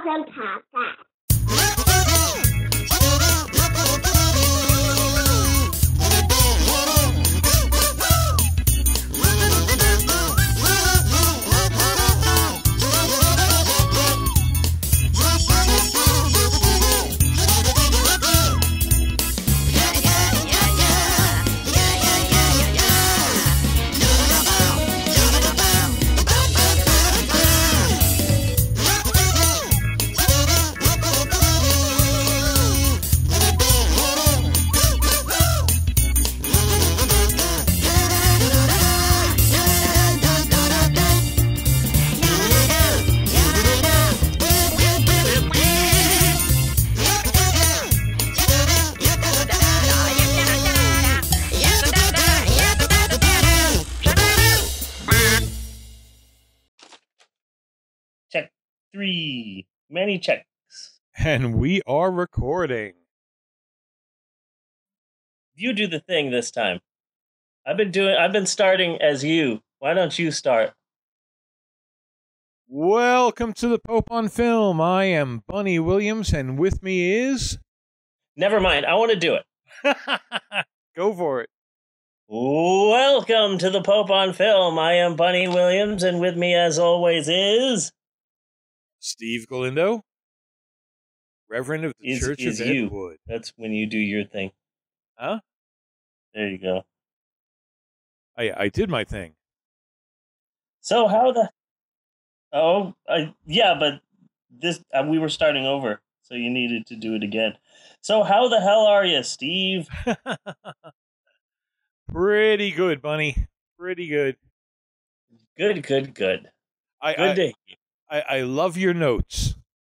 awesome podcast. Check 3. Many checks. And we are recording. You do the thing this time. I've been starting as you. Why don't you start? Welcome to the Pope on Film. I am Bunny Williams, and with me is... Never mind. I want to do it. Go for it. Welcome to the Pope on Film. I am Bunny Williams, and with me as always is... Steve Galindo, Reverend of the Church of Edgewood. That's when you do your thing. Huh? There you go. I did my thing. So how the... Oh, yeah, but this we were starting over, so you needed to do it again. So how the hell are you, Steve? Pretty good, Bunny. Pretty good. Good. Good day. I love your notes.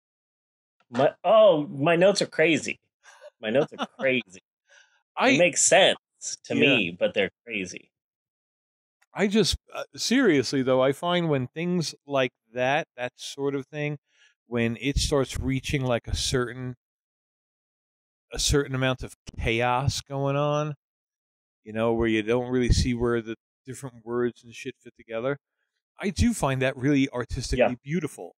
My notes are crazy. My notes are crazy. They make sense to me, but they're crazy. I just, seriously though, I find when things like that sort of thing, when it starts reaching like a certain amount of chaos going on, where you don't really see where the different words and shit fit together, I do find that really artistically beautiful.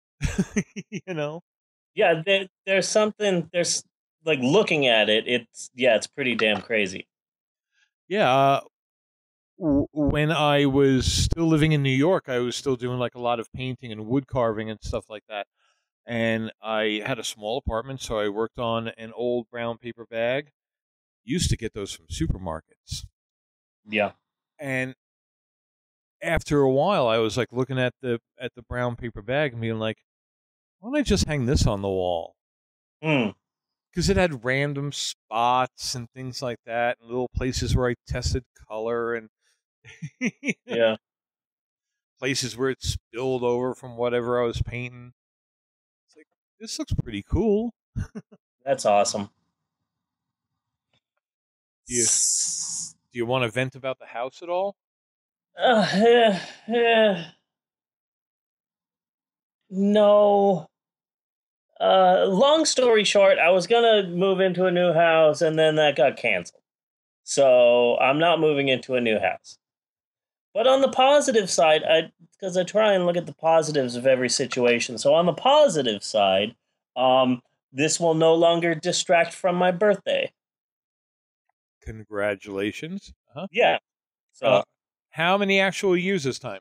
Yeah, there's like looking at it, it's pretty damn crazy. Yeah, when I was still living in New York, I was still doing like a lot of painting and wood carving and stuff like that. And I had a small apartment, so I worked on an old brown paper bag. Used to get those from supermarkets. Yeah. And after a while, I was like looking at the brown paper bag and being like, why don't I just hang this on the wall? Because it had random spots and things like that, and little places where I tested color and yeah, places where it spilled over from whatever I was painting. It's like, this looks pretty cool. That's awesome. Do you want to vent about the house at all? No. Long story short, I was gonna move into a new house, and then that got canceled. So I'm not moving into a new house. But on the positive side, because I try and look at the positives of every situation. So on the positive side, this will no longer distract from my birthday. Congratulations. Uh-huh. Yeah. So how many actual years this time?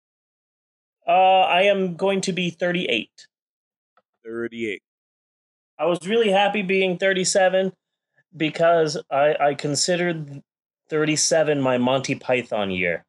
I am going to be 38. 38. I was really happy being 37 because I considered 37 my Monty Python year.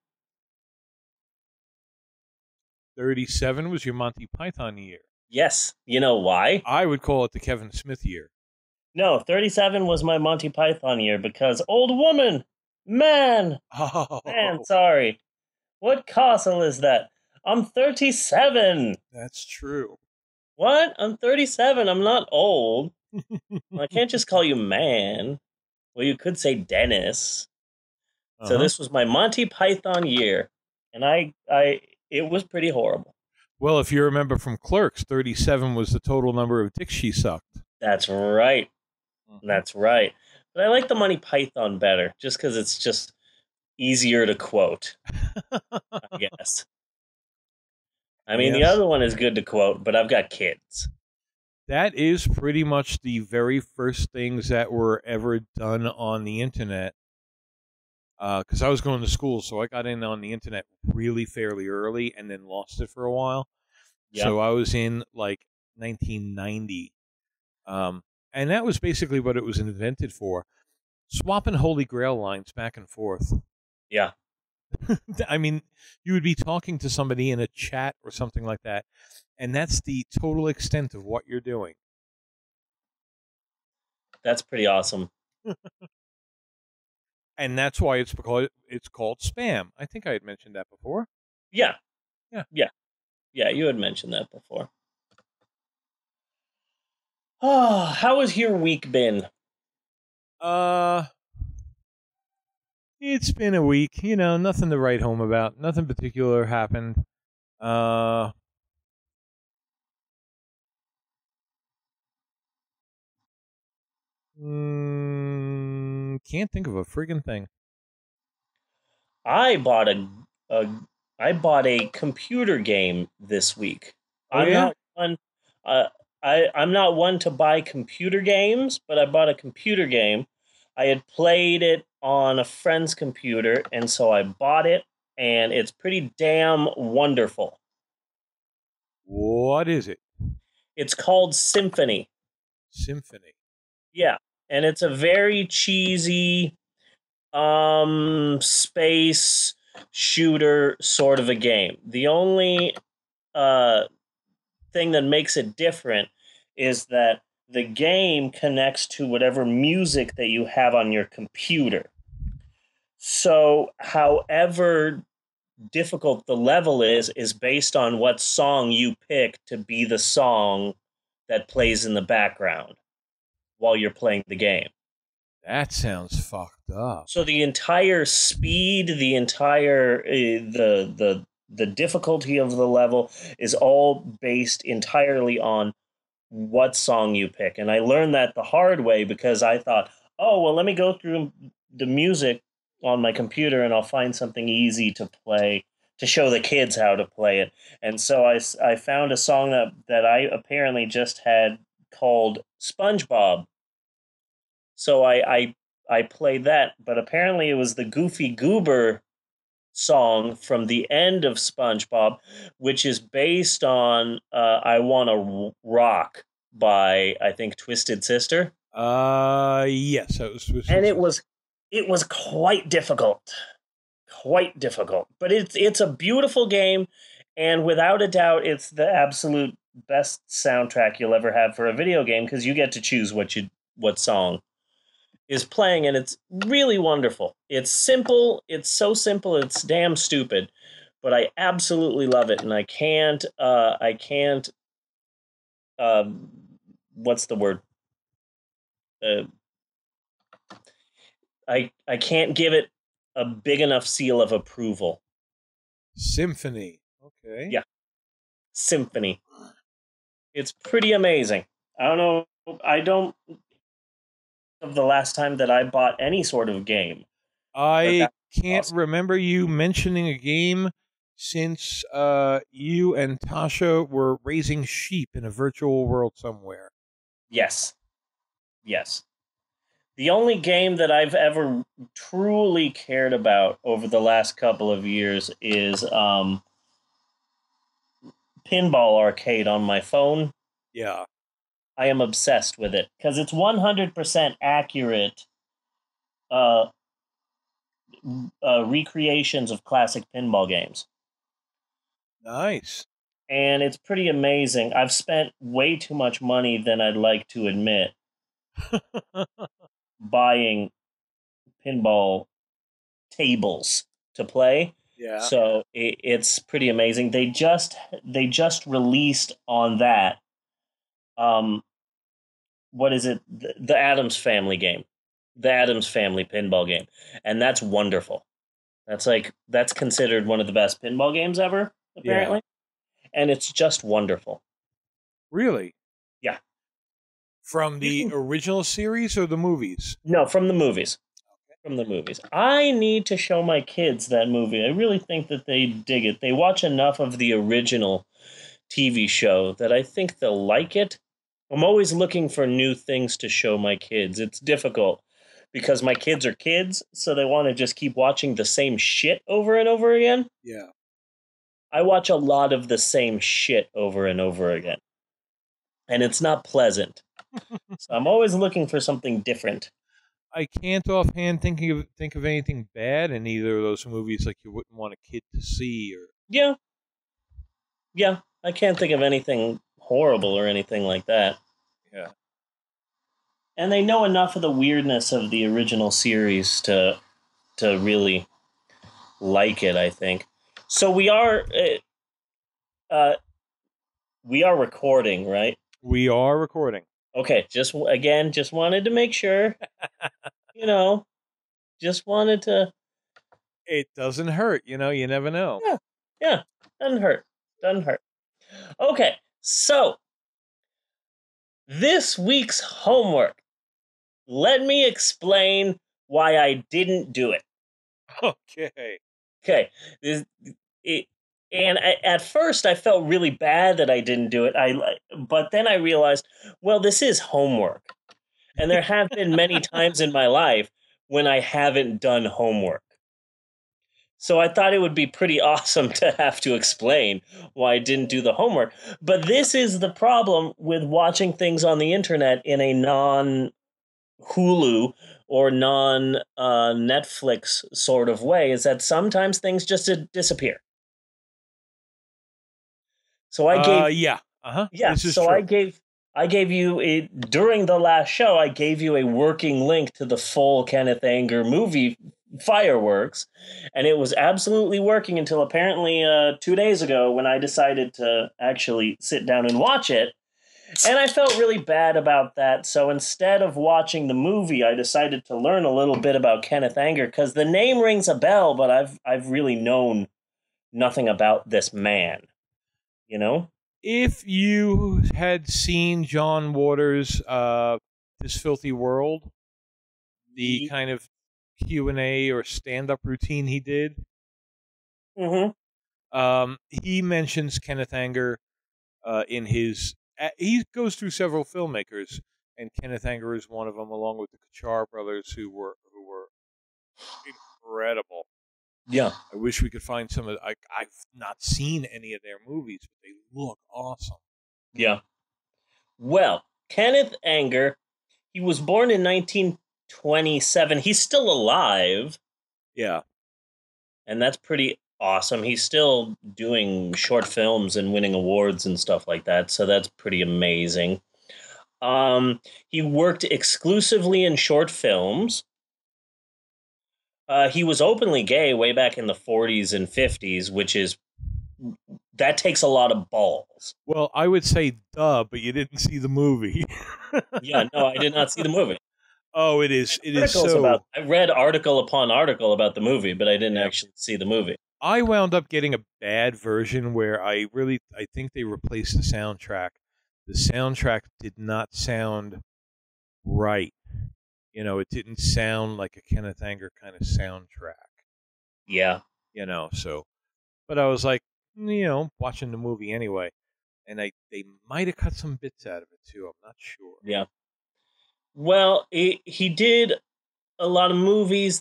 37 was your Monty Python year. Yes. You know why? I would call it the Kevin Smith year. No, 37 was my Monty Python year because old woman, man, sorry. What castle is that? I'm 37. That's true. What? I'm 37. I'm not old. I can't just call you man. Well, you could say Dennis. So this was my Monty Python year, and it was pretty horrible. Well, if you remember from Clerks, 37 was the total number of dicks she sucked. That's right. That's right. But I like the Monty Python better, just because it's just easier to quote, I guess. I mean, the other one is good to quote, but I've got kids. That is pretty much the very first things that were ever done on the internet. Because I was going to school, so I got in on the internet really fairly early and then lost it for a while. Yeah. So I was in like 1990. And that was basically what it was invented for, swapping Holy Grail lines back and forth. Yeah. I mean, you would be talking to somebody in a chat or something like that, and that's the total extent of what you're doing. That's pretty awesome. And that's why it's called spam. I think I had mentioned that before. Yeah. Yeah. Yeah. Yeah, you had mentioned that before. Oh, how has your week been? It's been a week, nothing to write home about. Nothing particular happened. Uh can't think of a friggin' thing. I bought a I bought a computer game this week. Oh I'm yeah? not one uh, I'm not one to buy computer games, but I bought a computer game. I had played it on a friend's computer, and so I bought it, and it's pretty damn wonderful. What is it? It's called Symphony. Symphony. Yeah, and it's a very cheesy space shooter sort of a game. The only uh thing that makes it different is that the game connects to whatever music that you have on your computer. So, however difficult the level is based on what song you pick to be the song that plays in the background while you're playing the game. That sounds fucked up. So the entire speed, the entire the difficulty of the level is all based entirely on what song you pick. And I learned that the hard way because I thought, oh, well, let me go through the music on my computer and I'll find something easy to play to show the kids how to play it. And so I found a song that I apparently just had called SpongeBob. So I played that, but apparently it was the Goofy Goober song from the end of SpongeBob, which is based on "I Wanna Rock" by I think Twisted Sister. Yes, that was. And it was quite difficult. But it's a beautiful game, and without a doubt, it's the absolute best soundtrack you'll ever have for a video game because you get to choose what song is playing, and it's really wonderful. It's simple. It's so simple. It's damn stupid, but I absolutely love it, and I can't. What's the word? Uh, I can't give it a big enough seal of approval. Symphony. Okay. Yeah, Symphony. It's pretty amazing. I don't know. I don't of the last time that I bought any sort of game. I can't awesome. remember you mentioning a game since you and Tasha were raising sheep in a virtual world somewhere. Yes. Yes. The only game that I've ever truly cared about over the last couple of years is Pinball Arcade on my phone. Yeah. I am obsessed with it because it's 100% accurate uh, recreations of classic pinball games. Nice. And it's pretty amazing. I've spent way too much money than I'd like to admit buying pinball tables to play. Yeah. So it's pretty amazing. They just released on that. What is it? The Addams Family game, the Addams Family pinball game, and that's wonderful. That's considered one of the best pinball games ever, apparently, and it's just wonderful. Really? Yeah. From the original series or the movies? No, from the movies. From the movies. I need to show my kids that movie. I really think that they dig it. They watch enough of the original TV show that I think they'll like it. I'm always looking for new things to show my kids. It's difficult because my kids are kids, so they want to just keep watching the same shit over and over again. Yeah. I watch a lot of the same shit over and over again, and it's not pleasant. So I'm always looking for something different. I can't offhand think of anything bad in either of those movies, like you wouldn't want a kid to see. Or Yeah, yeah. I can't think of anything horrible or anything like that. yeah, And they know enough of the weirdness of the original series to really like it, I think. So uh, we are recording, right? we are recording. Okay, just wanted to make sure, you know, just wanted to. It doesn't hurt, you never know. Yeah, yeah, doesn't hurt, doesn't hurt. Okay, so this week's homework. Let me explain why I didn't do it. Okay. Okay, this, it, and at first I felt really bad that I didn't do it. But then I realized, well, this is homework, and there have been many times in my life when I haven't done homework. So I thought it would be pretty awesome to have to explain why I didn't do the homework. But this is the problem with watching things on the internet in a non Hulu or non Netflix sort of way, is that sometimes things just disappear. So I gave Yeah. Uh-huh. Yeah, This is so true. I gave you a during the last show. I gave you a working link to the full Kenneth Anger movie Fireworks, and it was absolutely working until apparently 2 days ago when I decided to actually sit down and watch it. And I felt really bad about that. So instead of watching the movie, I decided to learn a little bit about Kenneth Anger because the name rings a bell, but I've really known nothing about this man. You know? If you had seen John Waters' This Filthy World, the kind of Q&A or stand-up routine he did, Mm-hmm. he mentions Kenneth Anger in his. He goes through several filmmakers, and Kenneth Anger is one of them, along with the Kachar brothers, who were incredible. Yeah. I wish we could find some of. I've not seen any of their movies, but they look awesome. Yeah. Well, Kenneth Anger, he was born in 1927. He's still alive, Yeah. and that's pretty awesome. He's still doing short films and winning awards and stuff like that, so that's pretty amazing. He worked exclusively in short films. He was openly gay way back in the 40s and 50s, which is that takes a lot of balls. Well, I would say duh, but you didn't see the movie. Yeah, no, I did not see the movie. Oh, it is. It is Articles about so. I read article upon article about the movie, but I didn't Yeah. actually see the movie. I wound up getting a bad version where I think they replaced the soundtrack. The soundtrack did not sound right. It didn't sound like a Kenneth Anger kind of soundtrack. Yeah. So, but I was like, watching the movie anyway, and they might have cut some bits out of it too. I'm not sure. Yeah. Well, he did a lot of movies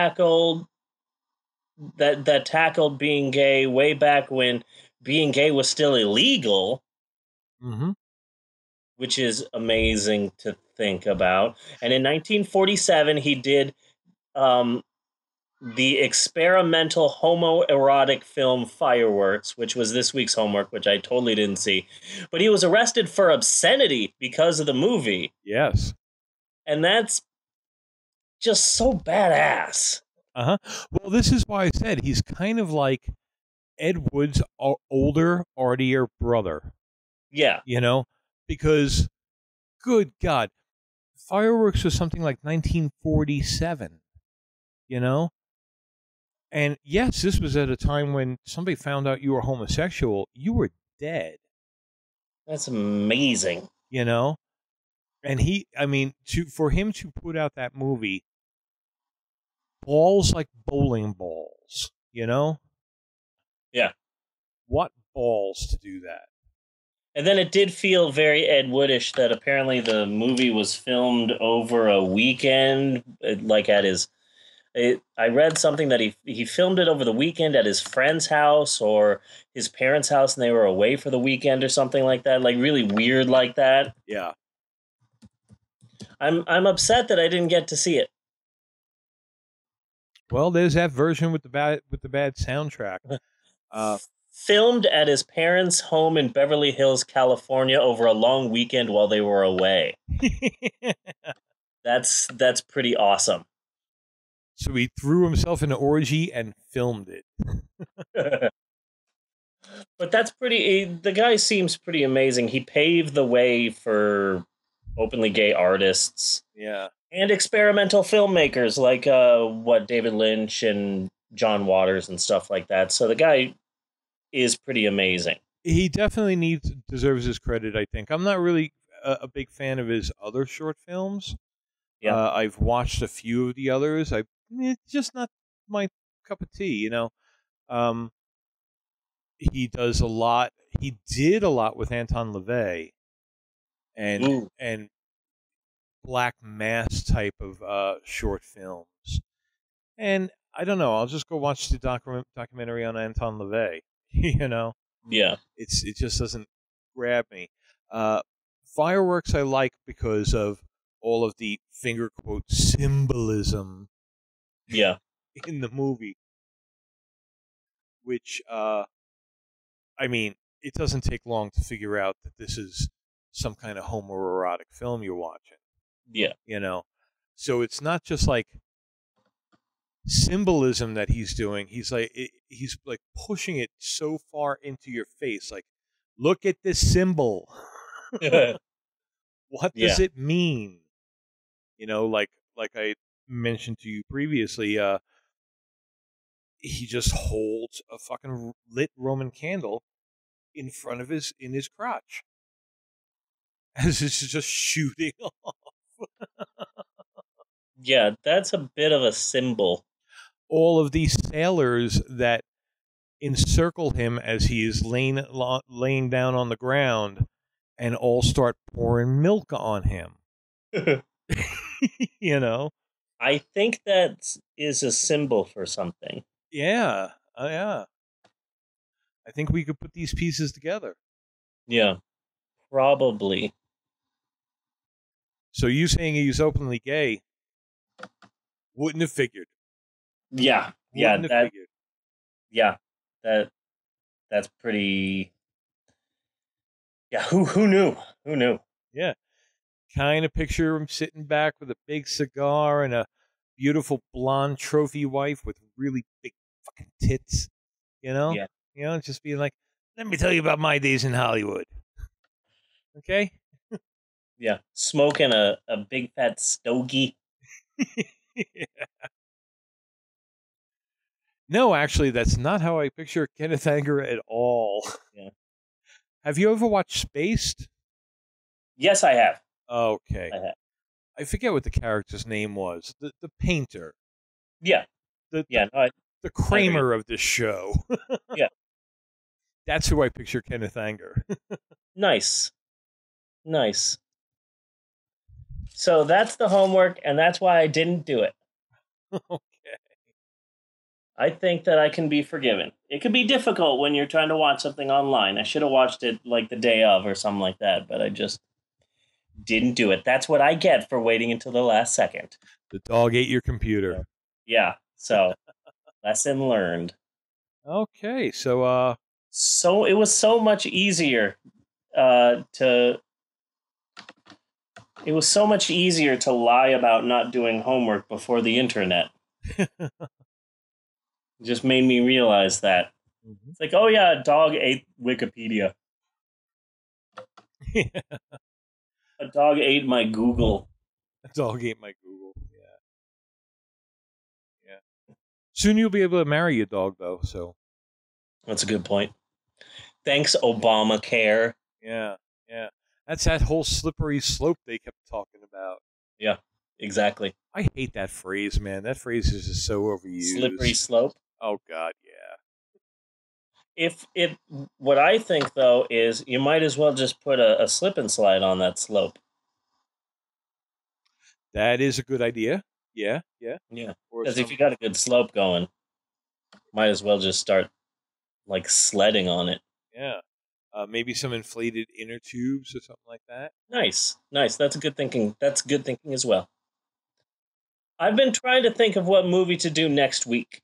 that tackled being gay way back when being gay was still illegal, Mm-hmm. which is amazing to think about. And in 1947, he did um, the experimental homoerotic film Fireworks, which was this week's homework, which I totally didn't see. But he was arrested for obscenity because of the movie. Yes. And that's just so badass. Uh huh. Well, this is why I said he's kind of like Ed Wood's older, artier brother. Yeah. Because good God, Fireworks was something like 1947. You know, and yes, this was at a time when somebody found out you were homosexual, you were dead. That's amazing. And for him to put out that movie, balls like bowling balls. Yeah. What balls to do that? And then it did feel very Ed Woodish that apparently the movie was filmed over a weekend, like at his. I read something that he filmed it over the weekend at his friend's house or his parents' house, and they were away for the weekend or something like that. Like really weird, like that. Yeah. I'm upset that I didn't get to see it. Well, there's that version with the bad soundtrack. Filmed at his parents' home in Beverly Hills, California, over a long weekend while they were away. That's pretty awesome. So he threw himself in an orgy and filmed it. But that's pretty. The guy seems pretty amazing. He paved the way for openly gay artists. Yeah. And experimental filmmakers like David Lynch and John Waters and stuff like that. So the guy is pretty amazing. He definitely deserves his credit, I think. I'm not really a big fan of his other short films. Yeah. I've watched a few of the others. It's just not my cup of tea, you know. He does a lot. He did a lot with Anton LaVey and Black Mass type of short films. And I don't know. I'll just go watch the documentary on Anton LaVey. You know. Yeah. It just doesn't grab me. Fireworks I like because of all of the finger quote symbolism. Yeah. In the movie, which I mean, it doesn't take long to figure out that this is some kind of homoerotic film you're watching. Yeah. You know, so it's not just like symbolism that he's doing. He's like pushing it so far into your face. Like, look at this symbol. What does it mean? You know, like I mentioned to you previously, he just holds a fucking lit Roman candle in front of his crotch as it's just shooting off. Yeah, that's a bit of a symbol. All of these sailors that encircle him as he is laying down on the ground and all start pouring milk on him. You know? I think that is a symbol for something. Yeah. Yeah. I think we could put these pieces together. Yeah. Probably. So you saying he's openly gay wouldn't have figured. Yeah. Wouldn't have figured. Yeah. That's pretty. Yeah, who knew? Who knew? Yeah. Kind of picture him sitting back with a big cigar and a beautiful blonde trophy wife with really big fucking tits, you know? Yeah. You know, just being like, let me tell you about my days in Hollywood. Okay? Yeah. Smoking a big fat stogie. Yeah. No, actually, that's not how I picture Kenneth Anger at all. Yeah. Have you ever watched Spaced? Yes, I have. Okay. I have. I forget what the character's name was. The painter. Yeah. The Kramer of this show. Yeah. That's who I picture Kenneth Anger. Nice. Nice. So that's the homework, and that's why I didn't do it. Okay. I think that I can be forgiven. It could be difficult when you're trying to watch something online. I should have watched it like the day of or something like that, but I just didn't do it. That's what I get for waiting until the last second. The dog ate your computer. Yeah. So, lesson learned. Okay. So it was so much easier to lie about not doing homework before the internet. It just made me realize that. Mm-hmm. It's like, oh yeah, a dog ate Wikipedia. A dog ate my Google. A dog ate my Google. Yeah. Soon you'll be able to marry your dog, though. So that's a good point. Thanks, Obamacare. Yeah. That's that whole slippery slope they kept talking about. Yeah, exactly. I hate that phrase, man. That phrase is just so overused. Slippery slope? Oh, God, yeah. if it, what I think though is you might as well just put a slip and slide on that slope. That is a good idea. Yeah, yeah. Yeah, Or because if some, you got a good slope going, might as well just start like sledding on it. yeah. Maybe some inflated inner tubes or something like that. Nice, nice. That's good thinking. That's good thinking as well. I've been trying to think of what movie to do next week.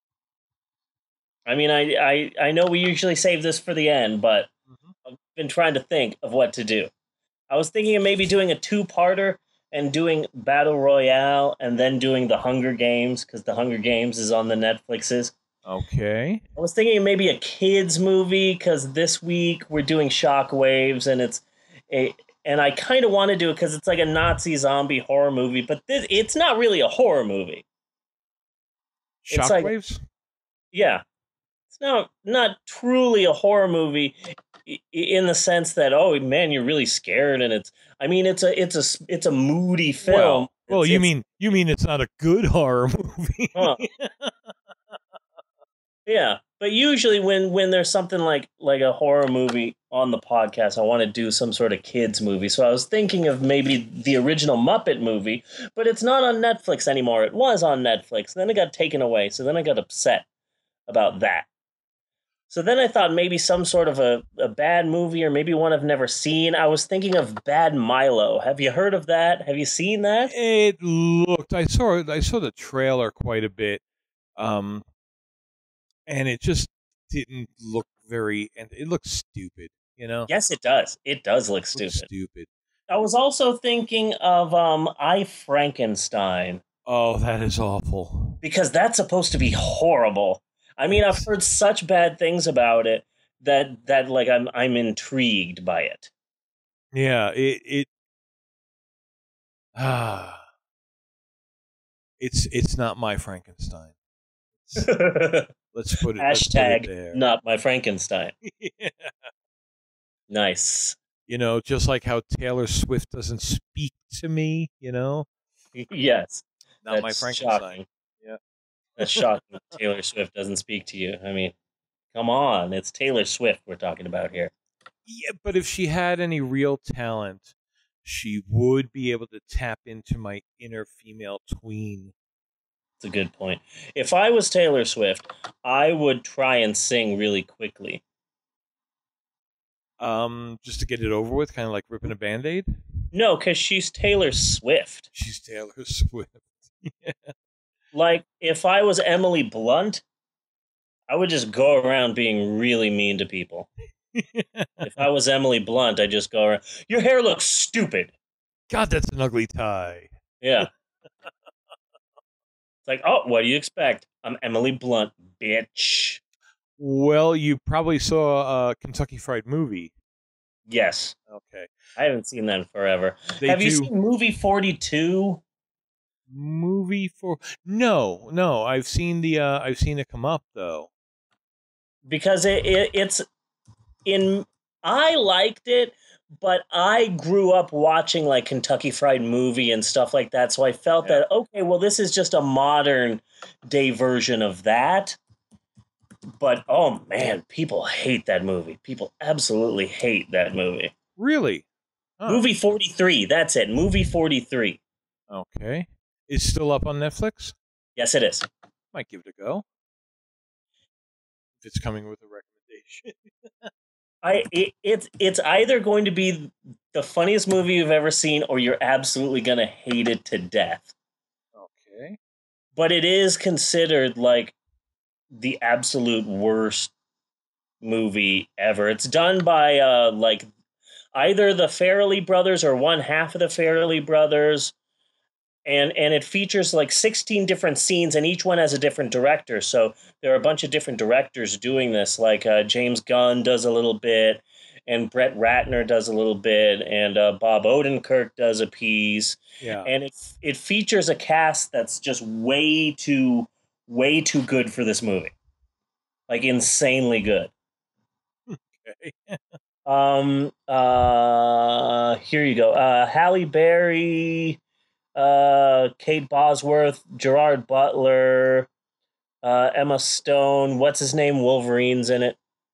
I mean, I know we usually save this for the end, but Hmm. I've been trying to think of what to do. I was thinking of maybe doing a two-parter and doing Battle Royale and then doing the Hunger Games because the Hunger Games is on the Netflixes. Okay. I was thinking maybe a kids movie because this week we're doing Shockwaves and it's a and I kind of want to do it because it's like a Nazi zombie horror movie, but it's not really a horror movie. It's like Shockwaves? yeah, it's not truly a horror movie in the sense that oh man you're really scared and it's I mean it's a moody film. Well, It's you mean it's not a good horror movie? huh, yeah, but usually when there's something like a horror movie on the podcast, I want to do some sort of kids movie. So I was thinking of maybe the original Muppet movie, but it's not on Netflix anymore. It was on Netflix, then it got taken away. So then I got upset about that. So then I thought maybe some sort of a bad movie or maybe one I've never seen. I was thinking of Bad Milo. Have you heard of that? Have you seen that? It looked. I saw the trailer quite a bit, um, and it just didn't look very. And it looks stupid. You know, Yes, it does. It does look it looks stupid. stupid. I was also thinking of I Frankenstein Oh, that is awful. because that's supposed to be horrible. I mean, I've It's heard such bad things about it that like I'm intrigued by it. yeah. Ah, it's not my Frankenstein. It's, let's put it Hashtag there. not my Frankenstein. Yeah. Nice. You know, just like how Taylor Swift doesn't speak to me. You know, Yes, not my that's Frankenstein. shocking. Yeah. That's shocking. Taylor Swift doesn't speak to you. I mean, come on, it's Taylor Swift we're talking about here. Yeah, but if she had any real talent, she would be able to tap into my inner female tween. It's a good point. If I was Taylor Swift, I would try and sing really quickly. Just to get it over with, kind of like ripping a band-aid. No, because she's Taylor Swift. She's Taylor Swift. Like, if I was Emily Blunt, I would just go around being really mean to people. If I was Emily Blunt, I'd just go around, your hair looks stupid. God, that's an ugly tie. Yeah. It's like, oh, what do you expect? I'm Emily Blunt, bitch. Well, you probably saw a Kentucky Fried Movie. Yes. Okay. I haven't seen that in forever. They Have you do seen movie 42? movie for no. I've seen it come up though. Because it's in I liked it, but I grew up watching like Kentucky Fried Movie and stuff like that, so I felt Yeah. that okay, well this is just a modern day version of that. But oh man, people hate that movie. People absolutely hate that movie. Really? Huh. Movie 43, that's it. Movie 43. Okay. It's still up on Netflix? Yes, it is. Might give it a go. If it's coming with a recommendation. It's either going to be the funniest movie you've ever seen or you're absolutely going to hate it to death. Okay. But it is considered like the absolute worst movie ever. It's done by like either the Farrelly brothers or one half of the Farrelly brothers, and it features like 16 different scenes, and each one has a different director. So there are a bunch of different directors doing this. Like James Gunn does a little bit, and Brett Ratner does a little bit, and Bob Odenkirk does a piece, Yeah. and it features a cast that's just way too good for this movie, like insanely good. Okay. Here you go. Halle Berry, Kate Bosworth, Gerard Butler, Emma Stone. What's his name? Wolverine's in it.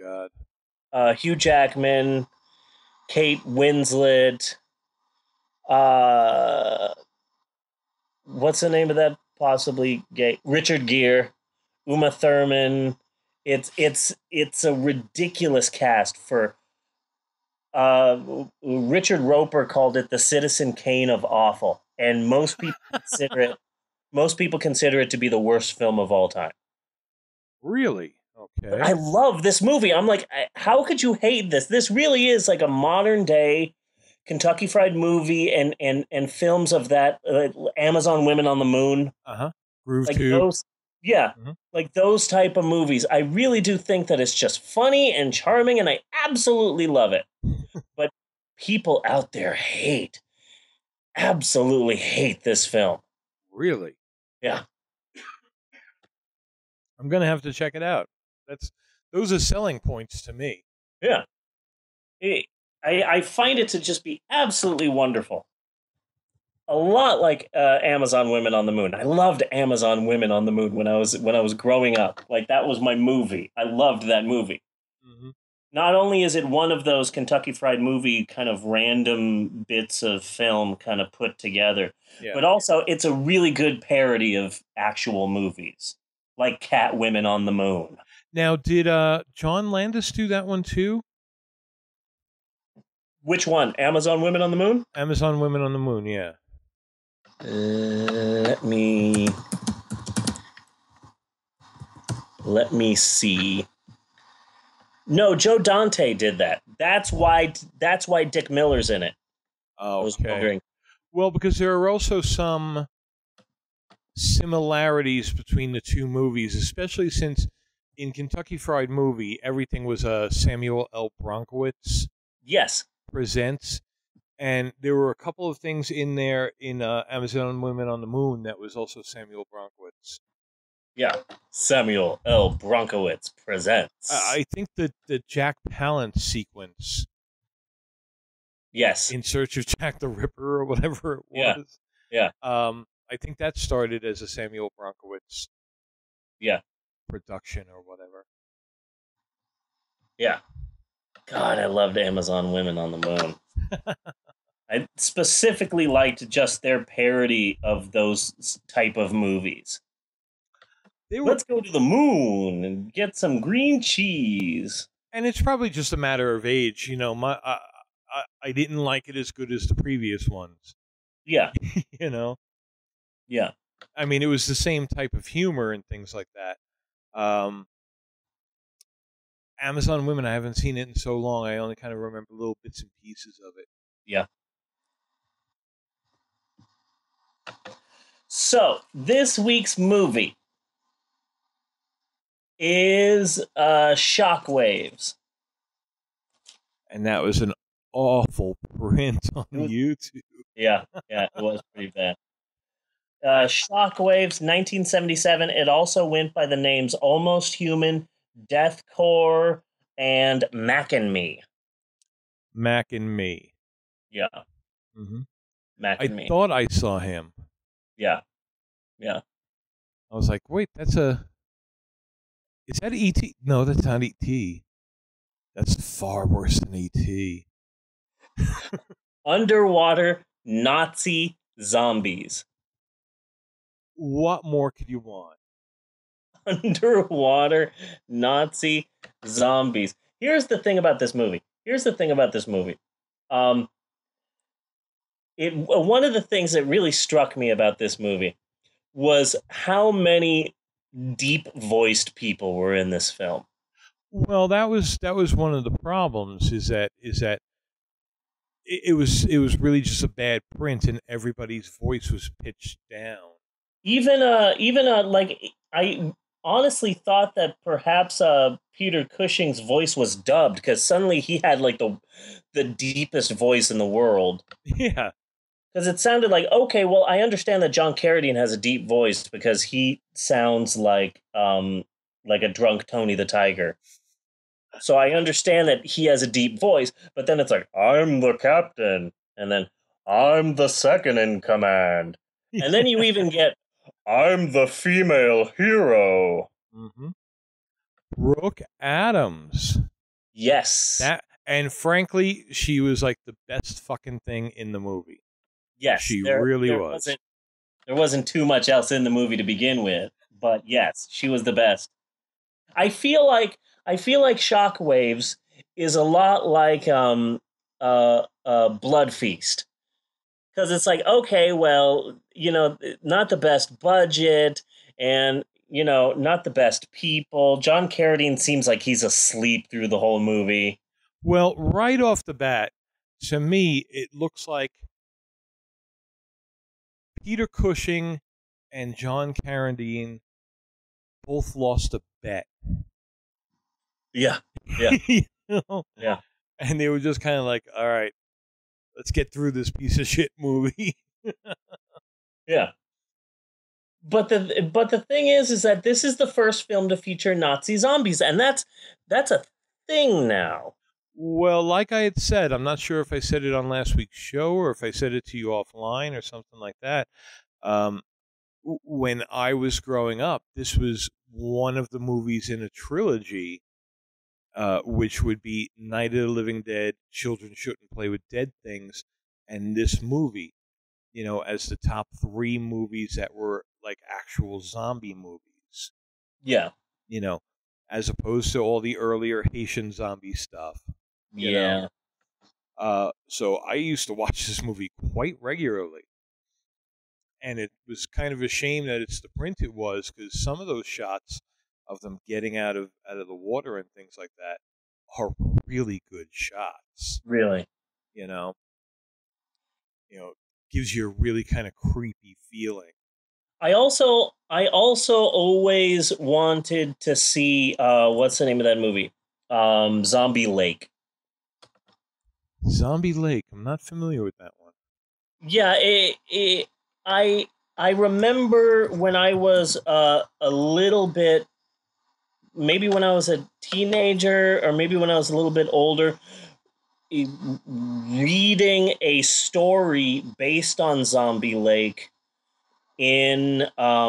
God. Hugh Jackman, Kate Winslet. Uh, what's the name of that possibly gay? Richard Gere, Uma Thurman. It's a ridiculous cast for. Richard Roper called it the Citizen Kane of awful, and most people consider it to be the worst film of all time. Really? But Okay. I love this movie. I'm like, how could you hate this? This really is like a modern day Kentucky Fried Movie and films of that Amazon Women on the Moon, Uh-huh. Groove like Tube. those. Yeah, Mhm. like those type of movies. I really do think that it's just funny and charming, and I absolutely love it. But people out there absolutely hate this film. Really? Yeah, I'm gonna have to check it out. That's those are selling points to me. yeah. It, I find it to just be absolutely wonderful. A lot like Amazon Women on the Moon. I loved Amazon Women on the Moon when I was growing up. Like that was my movie. I loved that movie. Hmm. Not only is it one of those Kentucky Fried Movie kind of random bits of film kind of put together, Yeah. but also it's a really good parody of actual movies like Cat Women on the Moon. Now, did John Landis do that one too? Which one? Amazon Women on the Moon? Amazon Women on the Moon. Yeah. Let me see. No, Joe Dante did that. That's why Dick Miller's in it. I was Okay. wondering. Well, because there are also some similarities between the two movies, especially since in Kentucky Fried Movie everything was Samuel L. Bronkowitz Yes. presents, and there were a couple of things in there in Amazon Women on the Moon that was also Samuel Bronkowitz. Yeah. Samuel L. Bronkowitz presents. I think that the Jack Palance sequence Yes. in Search of Jack the Ripper or whatever it Yeah. was. Yeah. I think that started as a Samuel Bronkowitz Yeah. production or whatever. Yeah. God, I loved Amazon Women on the Moon. I specifically liked just their parody of those type of movies. They were, Let's go to the moon and get some green cheese. and it's probably just a matter of age. You know, I didn't like it as good as the previous ones. Yeah. You know, Yeah. I mean, it was the same type of humor and things like that. Amazon Women, I haven't seen it in so long. I only kind of remember little bits and pieces of it. Yeah. So, this week's movie is Shockwaves. And that was an awful print on YouTube. Yeah, it was pretty bad. Shockwaves, 1977. It also went by the names Almost Human, Deathcore, and Mac and Me. Mac and Me. Yeah, Mm-hmm. Mac I and Me. thought I saw him. Yeah. I was like, wait, is that E.T.? No, that's not E.T. That's far worse than E.T. Underwater Nazi zombies. What more could you want? Underwater Nazi zombies. Here's the thing about this movie. One of the things that really struck me about this movie was how many deep voiced people were in this film. Well, that was one of the problems. Is that it was really just a bad print, and everybody's voice was pitched down. Even like I honestly thought that perhaps Peter Cushing's voice was dubbed because suddenly he had like the deepest voice in the world. Yeah. Because it sounded like, okay, well, I understand that John Carradine has a deep voice because he sounds like a drunk Tony the Tiger. So I understand that he has a deep voice, but then it's like, I'm the captain, and then I'm the second in command. And then you even get, I'm the female hero. Mm-hmm. Brooke Adams. Yes. And frankly, she was like the best fucking thing in the movie. Yes. She There really there was. wasn't too much else in the movie to begin with, but yes, she was the best. I feel like Shockwaves is a lot like Blood Feast, because it's like, okay, well, not the best budget, and not the best people. John Carradine seems like he's asleep through the whole movie. Well, right off the bat, to me, it looks like Peter Cushing and John Carradine both lost a bet. Yeah, yeah, You know? yeah, And they were just kind of like, all right, let's get through this piece of shit movie. yeah. But the thing is that this is the first film to feature Nazi zombies, and that's a thing now. Well, like I had said, I'm not sure if I said it on last week's show or if I said it to you offline or something like that. Um, when I was growing up, this was one of the movies in a trilogy, which would be Night of the Living Dead, Children Shouldn't Play with Dead Things, and this movie, as the top three movies that were like actual zombie movies, Yeah, you know, as opposed to all the earlier Haitian zombie stuff, you know. yeah. So I used to watch this movie quite regularly. And it was kind of a shame that it's the print it was, because some of those shots of them getting out of the water and things like that are really good shots. Really. You know, gives you a really kind of creepy feeling. I also always wanted to see what's the name of that movie? Zombie Lake. Zombie Lake. I'm not familiar with that one. Yeah, I remember when I was a little bit, maybe when I was a teenager or maybe when I was a little bit older, reading a story based on Zombie Lake in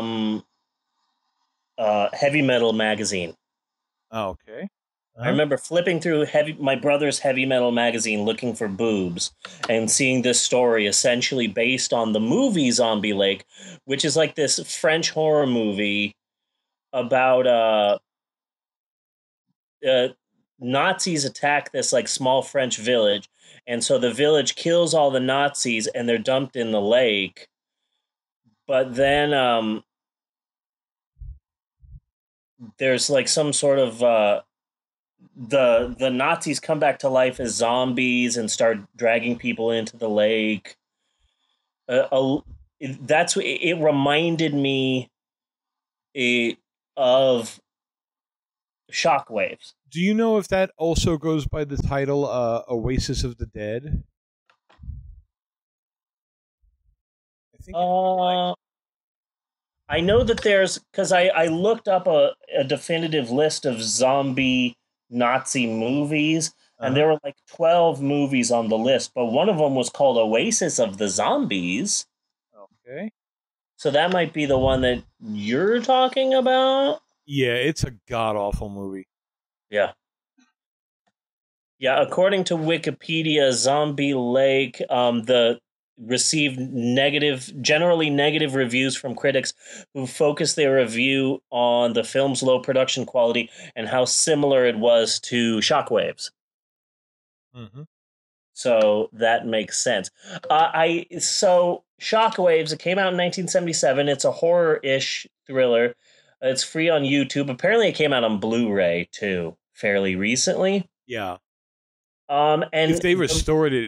Heavy Metal magazine. Oh, okay. I remember flipping through my brother's Heavy Metal magazine looking for boobs and seeing this story essentially based on the movie Zombie Lake, which is like this French horror movie about uh, Nazis attack this like small French village, and so the village kills all the Nazis and they're dumped in the lake. But then there's like some sort of the Nazis come back to life as zombies and start dragging people into the lake. That's it reminded me of Shockwaves. Do you know if that also goes by the title Oasis of the Dead? I think it might. I know that there's, because I looked up a definitive list of zombie Nazi movies, and there were like 12 movies on the list, but one of them was called Oasis of the Zombies. Okay. So that might be the one that you're talking about. Yeah, it's a god awful movie. Yeah. Yeah, according to Wikipedia, Zombie Lake, the received generally negative reviews from critics who focused their review on the film's low production quality and how similar it was to Shockwaves. Mm-hmm. So that makes sense. So Shockwaves, it came out in 1977. It's a horror-ish thriller. It's free on YouTube. Apparently, it came out on Blu-ray too, fairly recently. Yeah. And if they restored it,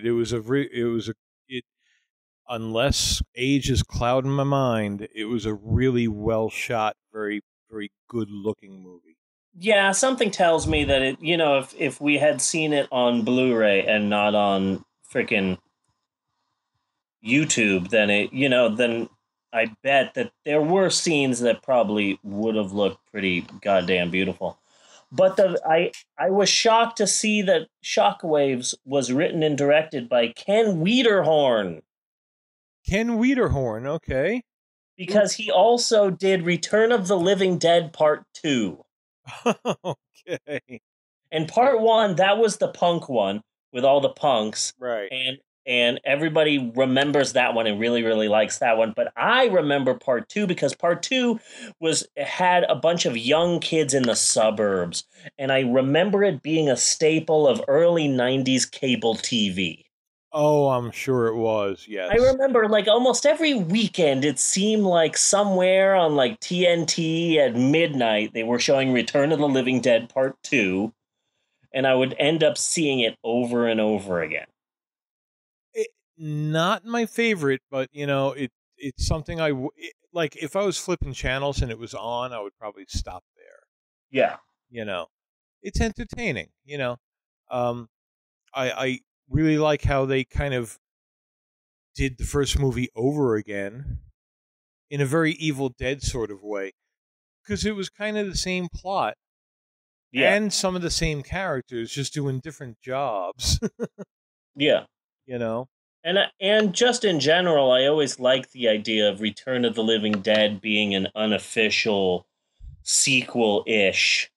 unless age is clouding my mind, it was a really well shot, very, very good looking movie. Yeah, something tells me that it, if we had seen it on Blu-ray and not on freaking YouTube, then I bet that there were scenes that probably would have looked pretty goddamn beautiful. But I was shocked to see that Shockwaves was written and directed by Ken Wiederhorn. Ken Wiederhorn, okay. Because he also did Return of the Living Dead Part 2. Okay. And part one, that was the punk one with all the punks, Right. and everybody remembers that one and really really likes that one. But I remember part two because part two was had a bunch of young kids in the suburbs, and I remember it being a staple of early '90s cable TV. Oh, I'm sure it was. I Yes. remember like almost every weekend it seemed like somewhere on like TNT at midnight they were showing Return of the Living Dead Part 2, and I would end up seeing it over and over again. It, not my favorite, but it's something like. If I was flipping channels and it was on, I would probably stop there. Yeah. You know, it's entertaining. Um, I really like how they kind of did the first movie over again in a very Evil Dead sort of way because it was kind of the same plot Yeah. and some of the same characters just doing different jobs. Yeah. you know, And just in general, I always liked the idea of Return of the Living Dead being an unofficial sequel-ish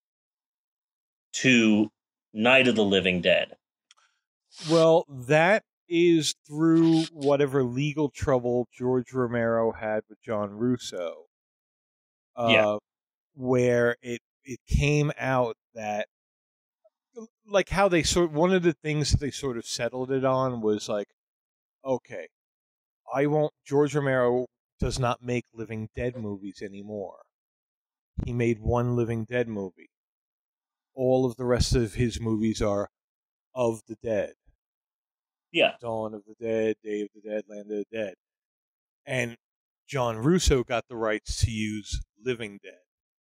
to Night of the Living Dead. well, that is through whatever legal trouble George Romero had with John Russo, Yeah. uh, where it came out that like how they one of the things that they sort of settled it on was like, okay, I won't. George Romero does not make Living Dead movies anymore. He made one Living Dead movie. All of the rest of his movies are of the dead. Yeah. Dawn of the Dead, Day of the Dead, Land of the Dead. And John Russo got the rights to use Living Dead.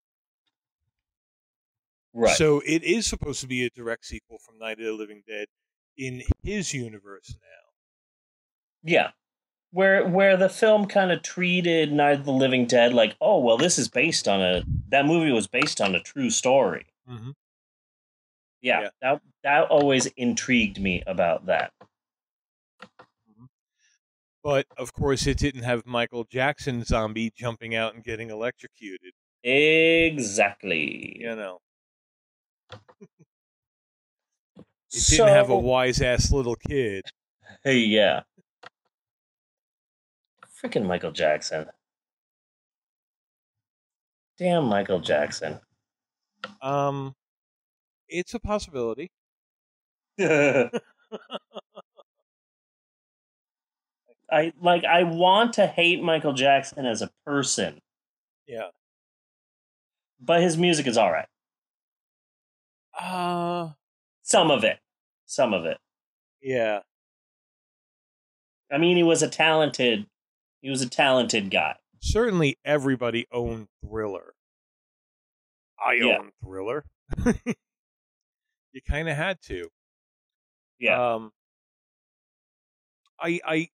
Right. So it is supposed to be a direct sequel from Night of the Living Dead in his universe now. Yeah. Where the film kind of treated Night of the Living Dead like, oh well, this is based on that movie was based on a true story. Mm-hmm. Yeah, Yeah. that always intrigued me about that. Mm-hmm. But of course, it didn't have Michael Jackson zombie jumping out and getting electrocuted. Exactly. It didn't have a So wise ass little kid. yeah, freaking Michael Jackson. Damn Michael Jackson. It's a possibility. I want to hate Michael Jackson as a person. Yeah. But his music is all right. Some of it. Some of it. Yeah. I mean, he was a talented guy. Certainly everybody owned Thriller. I own Thriller. You kind of had to. Yeah. I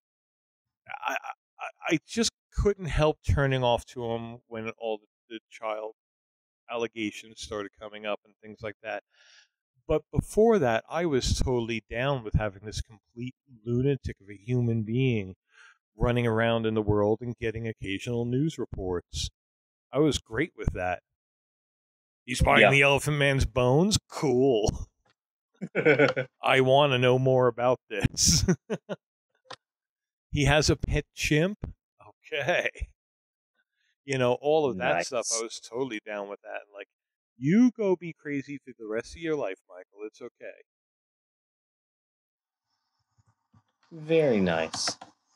just couldn't help turning off to him when all the child allegations started coming up and things like that. But before that, I was totally down with having this complete lunatic of a human being running around in the world and getting occasional news reports. I was great with that. He's finding the Elephant Man's bones? Cool. I want to know more about this. He has a pet chimp? Okay. All of that stuff, I was totally down with that. Like, you go be crazy for the rest of your life, Michael. It's okay. Very nice.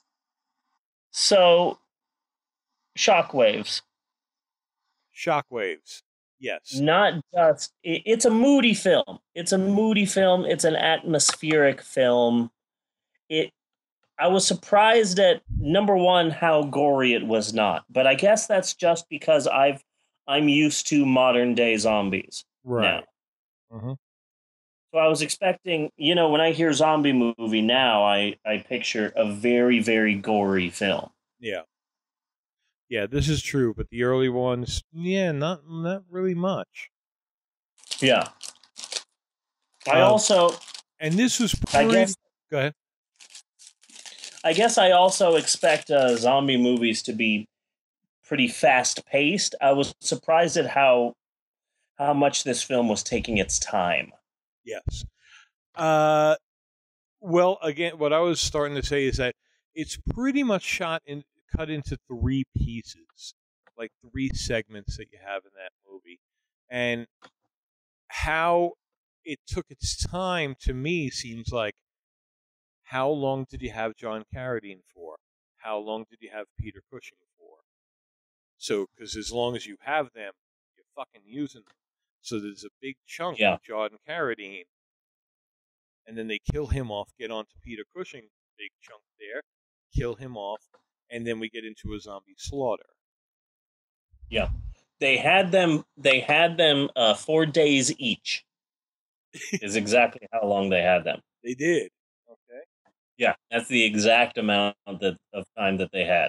So, Shockwaves. Shockwaves. Yes. Not just it's a moody film. It's a moody film. It's an atmospheric film. I was surprised at number one how gory it was not, but I guess that's just because I'm used to modern day zombies now. Mm-hmm. So I was expecting, when I hear zombie movie now, I picture a very very gory film. Yeah. Yeah, this is true, but the early ones, not really much. Yeah. I also, and this was pretty. Go ahead. I guess I also expect zombie movies to be pretty fast paced. I was surprised at how much this film was taking its time. Yes. Well, again, what I was starting to say is that it's pretty much cut into three pieces, like three segments that you have in that movie, and how it took its time to me seems like how long did you have John Carradine for? How long did you have Peter Cushing for? So, because as long as you have them, you're fucking using them. So there's a big chunk Yeah. of John Carradine, and then they kill him off, get on to Peter Cushing, big chunk there, kill him off, and then we get into a zombie slaughter. Yeah. They had them 4 days each. Is exactly how long they had them. They did. Okay. Yeah, that's the exact amount of time that they had.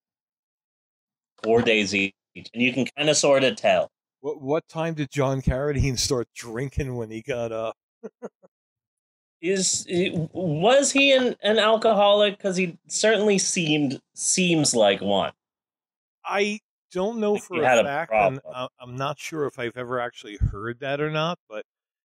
4 days each. And you can kind of sort of tell. What time did John Carradine start drinking when he got up? Was he an alcoholic? Because he certainly seems like one. I don't know Like he for had a a fact, and problem. I'm not sure if I've ever actually heard that or not, but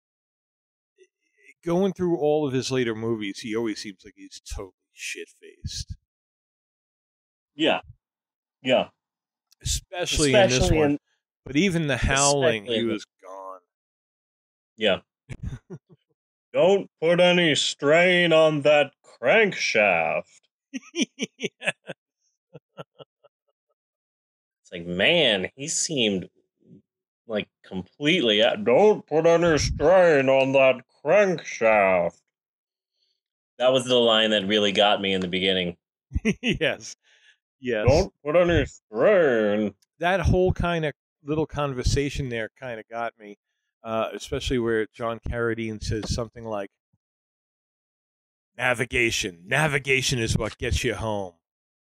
going through all of his later movies, he always seems like he's totally shit-faced. Yeah, yeah. Especially in this one. in But even The Howling, especially he in was gone. yeah. Don't put any strain on that crankshaft. Yeah. It's like, man, he seemed like completely. Don't put any strain on that crankshaft. That was the line that really got me in the beginning. Yes. Yes. Don't put any strain. That whole kind of little conversation there kind of got me, especially where John Carradine says something like, Navigation is what gets you home.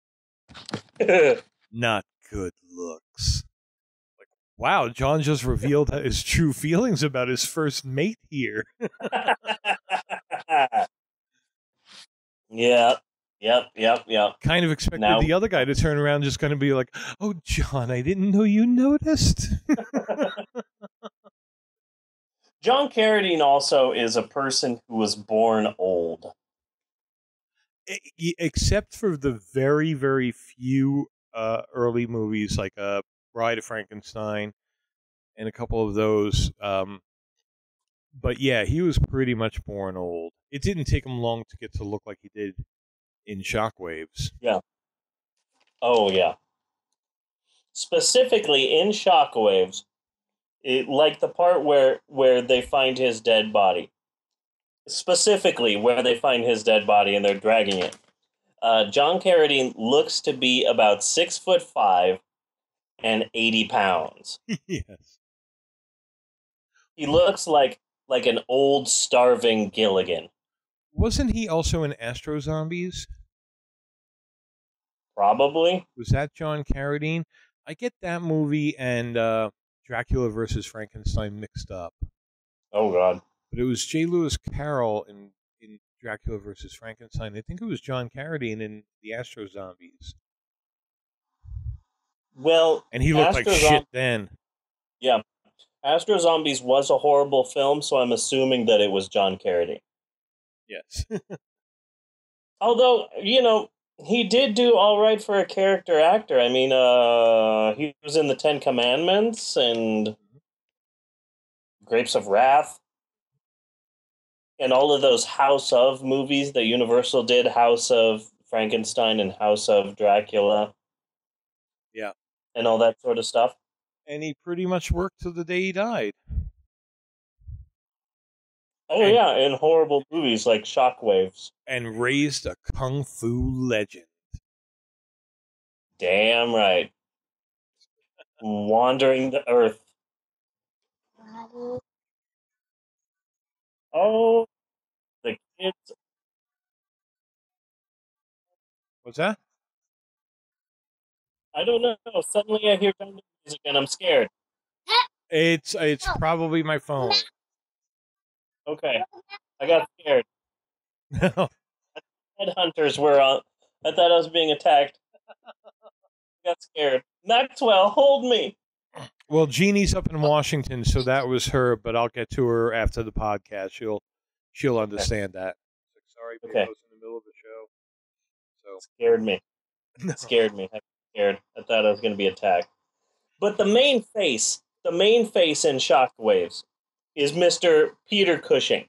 Not good looks. Like, wow, John just revealed his true feelings about his first mate here. Yeah. Yep. Kind of expected Now, the other guy to turn around, just kind of be like, "Oh, John, I didn't know you noticed." John Carradine also is a person who was born old. Except for the very, very few early movies like Bride of Frankenstein and a couple of those. But yeah, he was pretty much born old. It didn't take him long to get to look like he did in Shockwaves. Yeah. Oh, yeah. Specifically in Shockwaves, like the part where they find his dead body. Specifically where they find his dead body and they're dragging it. John Carradine looks to be about 6'5" and 80 pounds. Yes. He looks like an old starving Gilligan. Wasn't he also in Astro Zombies? Probably. Was that John Carradine? I get that movie and Dracula versus Frankenstein mixed up. Oh, God. But it was J. Lewis Carroll in Dracula versus Frankenstein. I think it was John Carradine in the Astro Zombies. Well, and he looked like shit then. Yeah. Astro Zombies was a horrible film, so I'm assuming that it was John Carradine. Yes. Although, he did do all right for a character actor. I mean, he was in the Ten Commandments and Grapes of Wrath. And all of those House of movies that Universal did, House of Frankenstein and House of Dracula. Yeah. And all that sort of stuff. And he pretty much worked till the day he died. Oh, yeah, in horrible movies like Shockwaves. And raised a kung fu legend. Damn right. Wandering the earth. Oh, the kids. What's that? I don't know. Suddenly I hear jungle music and I'm scared. It's probably my phone. Okay. I got scared. Headhunters were on. I thought I was being attacked. I got scared. Maxwell, hold me. Well, Jeannie's up in Washington, so that was her. But I'll get to her after the podcast. She'll Okay. understand that. Like, sorry, babe, I Okay. was in the middle of the show. Scared me. So no. Scared me. I was scared. I thought I was going to be attacked. But the main face in Shockwaves is Mr. Peter Cushing,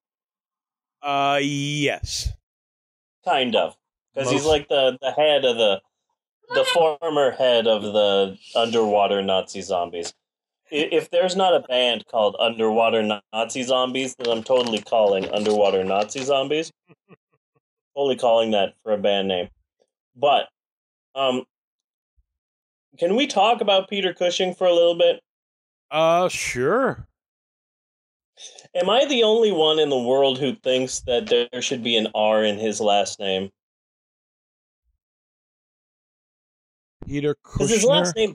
Yes. kind of, because he's Most. like the head of the former head of the underwater Nazi zombies. If there's not a band called Underwater Nazi Zombies, then I'm totally calling Underwater Nazi Zombies. Totally calling that for a band name. But um, can we talk about Peter Cushing for a little bit? Sure. Am I the only one in the world who thinks that there should be an R in his last name? Peter Because his Kushner. last name,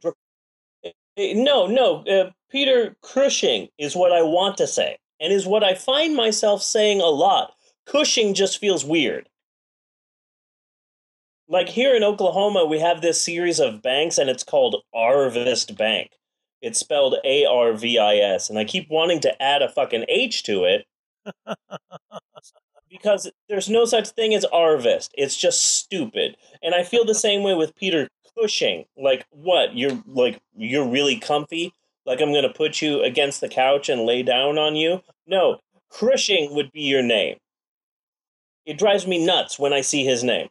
no, Peter Cushing is what I want to say, and is what I find myself saying a lot. Cushing just feels weird. Like here in Oklahoma, we have this series of banks, and it's called Arvist Bank. It's spelled Arvis, and I keep wanting to add a fucking H to it because there's no such thing as Arvist. It's just stupid. And I feel the same way with Peter Cushing. Like, what? You're really comfy? Like I'm gonna put you against the couch and lay down on you? No, Cushing would be your name. It drives me nuts when I see his name.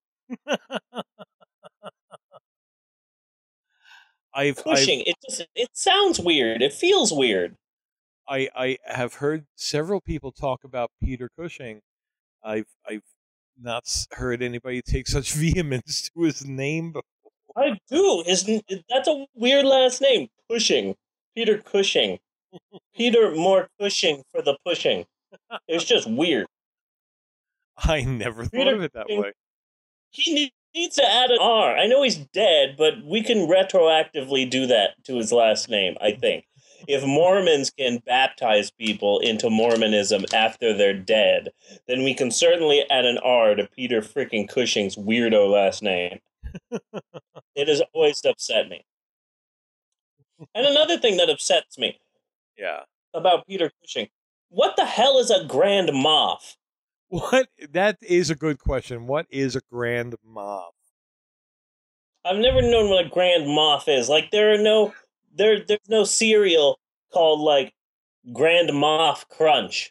I've Cushing. It sounds weird. It feels weird. I have heard several people talk about Peter Cushing. I've not heard anybody take such vehemence to his name. I do. That's a weird last name. Cushing. Peter Cushing. Peter more Cushing for the pushing. It's just weird. I never thought Peter of it that Cushing. way. He needs to add an R. I know he's dead, but we can retroactively do that to his last name, I think. If Mormons can baptize people into Mormonism after they're dead, then we can certainly add an R to Peter freaking Cushing's weirdo last name. It has always upset me. And another thing that upsets me Yeah. about Peter Cushing, what the hell is a Grand Moff? What? That is a good question. What is a grand mob? I've never known what a Grand Moff is. Like there's no cereal called like Grand Moff Crunch.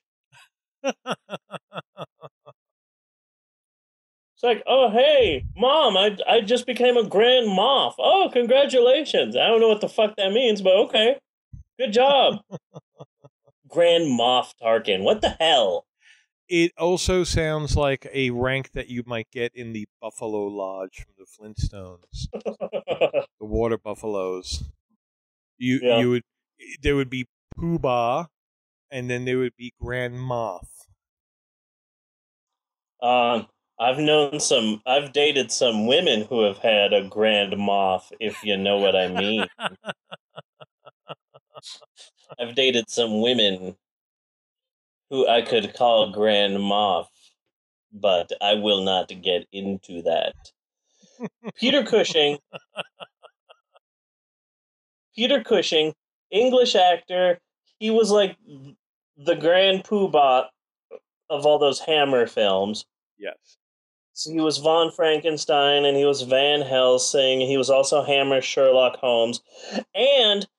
It's like, oh hey, mom, I just became a Grand Moff. Oh, congratulations! I don't know what the fuck that means, but okay, good job, Grand Moff Tarkin. What the hell? It also sounds like a rank that you might get in the Buffalo Lodge from the Flintstones, the water buffaloes. Yeah. There would be Poobah, and then there would be Grand Moff. Um, I've dated some women who have had a Grand Moff, if you know what I mean. I've dated some women who I could call Grand Moff, but I will not get into that. Peter Cushing, Peter Cushing, English actor. He was like the Grand Poobah of all those Hammer films. Yes. So he was Von Frankenstein, and he was Van Helsing. He was also Hammer Sherlock Holmes, and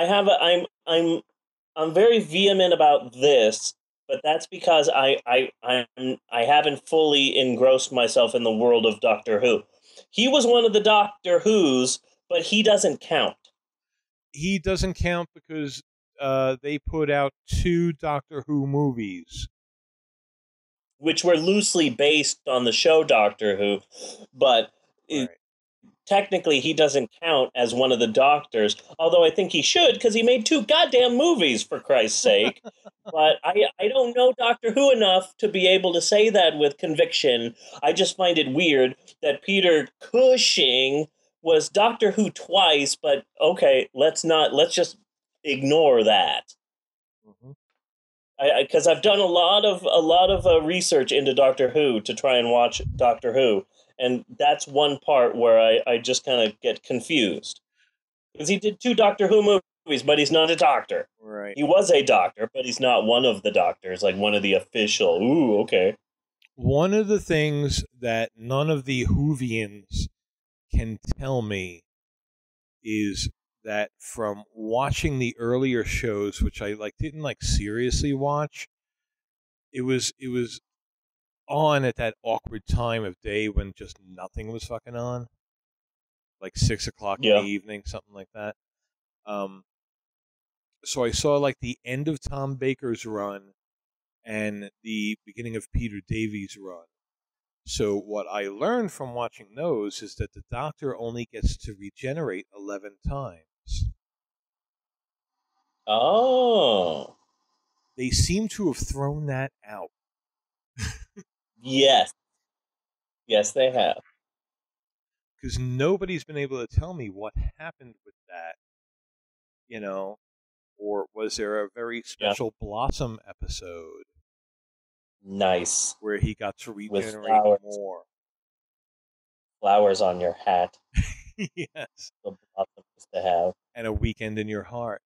I'm very vehement about this, but that's because I haven't fully engrossed myself in the world of Doctor Who. He was one of the Doctor Who's, but he doesn't count. He doesn't count because they put out 2 Doctor Who movies. Which were loosely based on the show Doctor Who, but Right. technically he doesn't count as one of the Doctors, although I think he should because he made 2 goddamn movies, for Christ's sake. But I don't know Doctor Who enough to be able to say that with conviction. I just find it weird that Peter Cushing was Doctor Who twice, but okay, let's just ignore that. Mm-hmm. Because I've done a lot of research into Doctor Who to try and watch Doctor Who, and that's one part where I just kind of get confused because he did 2 Doctor Who movies. movies, but he's not a doctor. Right. He was a doctor, but he's not one of the doctors, like one of the official. Ooh, okay. One of the things that none of the Whovians can tell me is that from watching the earlier shows, which I didn't seriously watch, it was on at that awkward time of day when just nothing was fucking on, like 6 o'clock in the Yeah. evening, something like that. So I saw the end of Tom Baker's run and the beginning of Peter Davies' run. So what I learned from watching those is that the Doctor only gets to regenerate 11 times. Oh. They seem to have thrown that out. Yes. Yes, they have. Because nobody's been able to tell me what happened with that, or was there a very Yeah. special Blossom episode Nice. where he got to With regenerate flowers. more? Flowers on your hat. Yes. The Blossom used to have. And a weekend in your heart.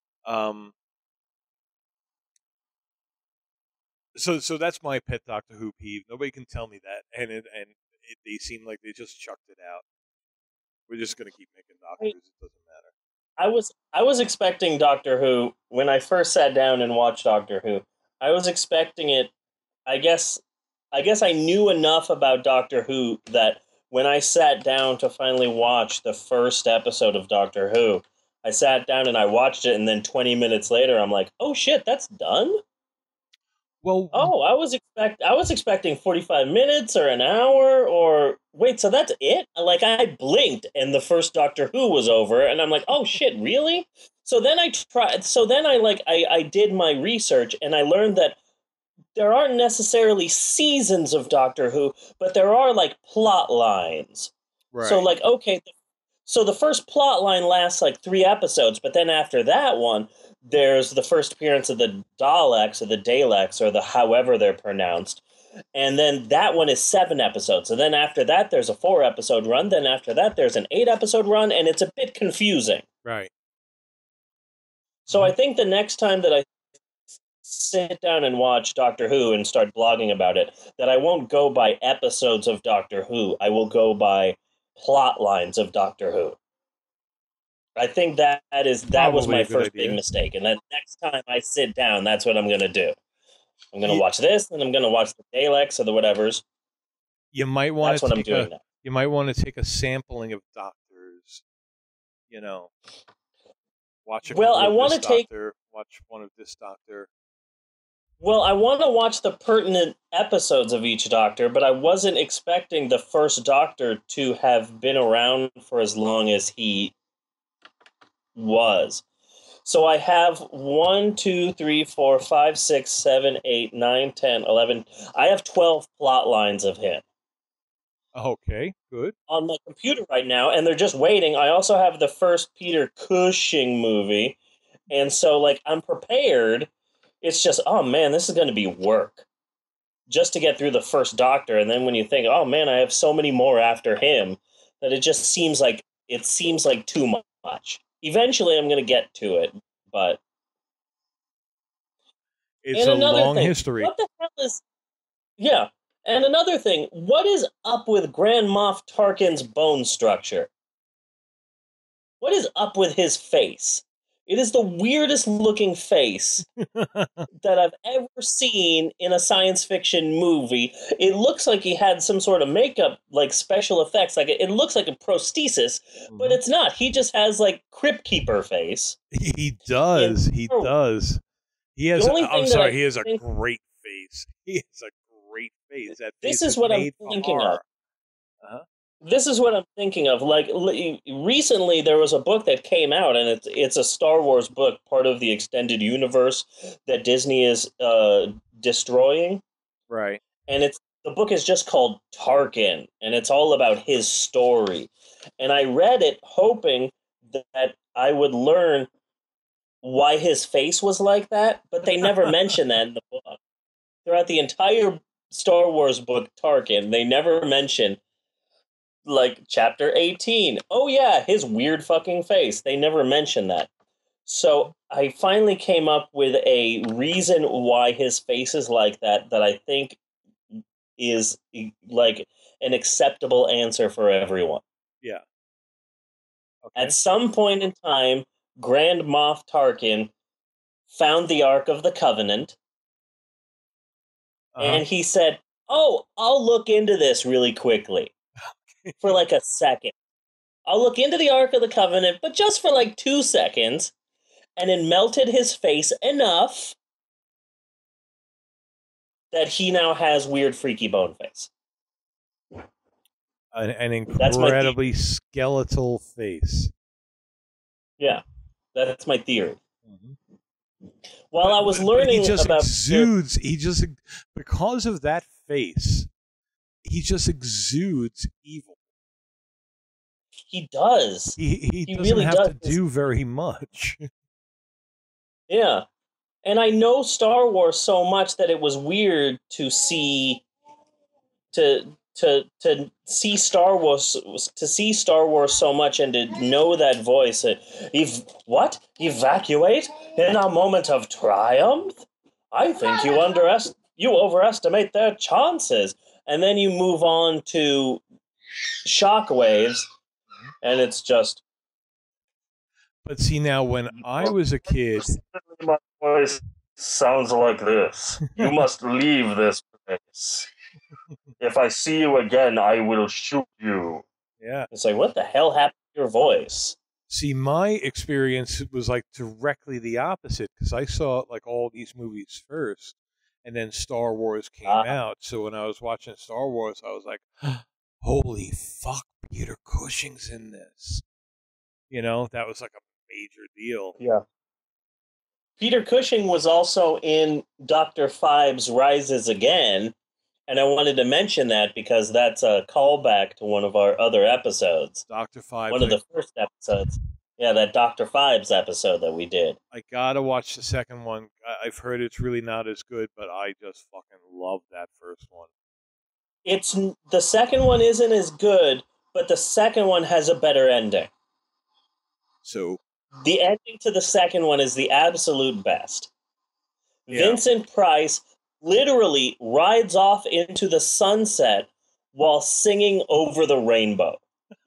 So that's my pet Doctor Who peeve. Nobody can tell me that, and they seem like they just chucked it out. We're just gonna keep making Doctor Who's. It doesn't matter. I was expecting Doctor Who when I first sat down and watched Doctor Who. I was expecting it. I guess I knew enough about Doctor Who that when I sat down to finally watch the first episode of Doctor Who, I sat down and I watched it, and then 20 minutes later, I'm like, "Oh shit, that's done." Well, Oh, I was expecting 45 minutes or an hour or wait, so that's it? Like I blinked and the first Doctor Who was over and I'm like, "Oh shit, really?" So then I did my research and I learned that there aren't necessarily seasons of Doctor Who, but there are plot lines. right. So okay, so the first plot line lasts 3 episodes, but then after that one, there's the first appearance of the Daleks or the Daleks or the however they're pronounced. And then that one is 7 episodes. And then after that, there's a 4 episode run. Then after that, there's an 8 episode run, and it's a bit confusing. Right. So I think the next time that I sit down and watch Doctor Who and start blogging about it, that I won't go by episodes of Doctor Who. I will go by plot lines of Doctor Who. I think that was Probably my a good first idea. big mistake. And then next time I sit down, that's what I'm going to do. I'm going to watch this, and I'm going to watch the Daleks or the whatevers. You might want That's to what I'm doing now. You might want to take a sampling of Doctors. Watch a Well, couple I of want this to take. Doctor. Watch one of this Doctor. Well, I want to watch the pertinent episodes of each Doctor, but I wasn't expecting the first Doctor to have been around for as long as he was. So I have 1, 2, 3, 4, 5, 6, 7, 8, 9, 10, 11. I have 12 plot lines of him. Okay, good. On my computer right now, and they're just waiting. I also have the first Peter Cushing movie, and so I'm prepared. It's just, oh man, this is going to be work just to get through the first Doctor, and then when you think, oh man, I have so many more after him, that it just seems like too much. Eventually, I'm going to get to it, but it's a long history. What the hell is? Yeah, and another thing, what is up with Grand Moff Tarkin's bone structure? What is up with his face? It is the weirdest looking face that I've ever seen in a science fiction movie. It looks like he had some sort of makeup, special effects. It looks like a prosthesis, but it's not. He just has Crypt Keeper face. He does. He does. He has. I'm sorry. He has a great face. He has a great face. That face this is what I'm thinking of. Uh-huh. This is what I'm thinking of. Recently, there was a book that came out, and it's a Star Wars book, part of the extended universe that Disney is destroying. Right. And the book is just called Tarkin, and it's all about his story. And I read it hoping that I would learn why his face was like that, but they never mention that in the book. Throughout the entire Star Wars book, Tarkin, they never mention chapter 18. Oh yeah, his weird fucking face. They never mention that. So I finally came up with a reason why his face is like that that I think is like an acceptable answer for everyone. Yeah. At Okay. some point in time, Grand Moff Tarkin found the Ark of the Covenant, Uh huh. and he said, "Oh, I'll look into this really quickly for like a second. I'll look into the Ark of the Covenant, but just for like 2 seconds." And it melted his face enough that he now has weird, freaky bone face. An That's my theory. incredibly skeletal face. Yeah, that's my theory. Mhm. While I was But he learning just about Peter, exudes. He just, because of that face, he just exudes evil. he does. He He doesn't really have does. to do very much. Yeah. And I know Star Wars so much that it was weird to see to see Star Wars so much and to know that voice. What? Evacuate in a moment of triumph? I think you overestimate their chances. And then you move on to Shockwaves, and it's just But see, now when I was a kid, my voice sounds like this. You must leave this place. If I see you again, I will shoot you. yeah. It's like, what the hell happened to your voice? See, my experience was like directly the opposite because I saw like all these movies first, and then Star Wars came Ah, out. So when I was watching Star Wars, I was like, "Holy fuck, Peter Cushing's in this!" That was like a major deal. yeah. Peter Cushing was also in Dr. Five's Rises Again, and I wanted to mention that because that's a callback to one of our other episodes. Doctor One Fives, of the first episodes. Yeah, that Dr. Fives episode that we did. I gotta watch the second one. I've heard it's really not as good, but I just fucking love that first one. It's the second one isn't as good, but the second one has a better ending. So The ending to the second one is the absolute best. yeah. Vincent Price literally rides off into the sunset while singing Over the Rainbow.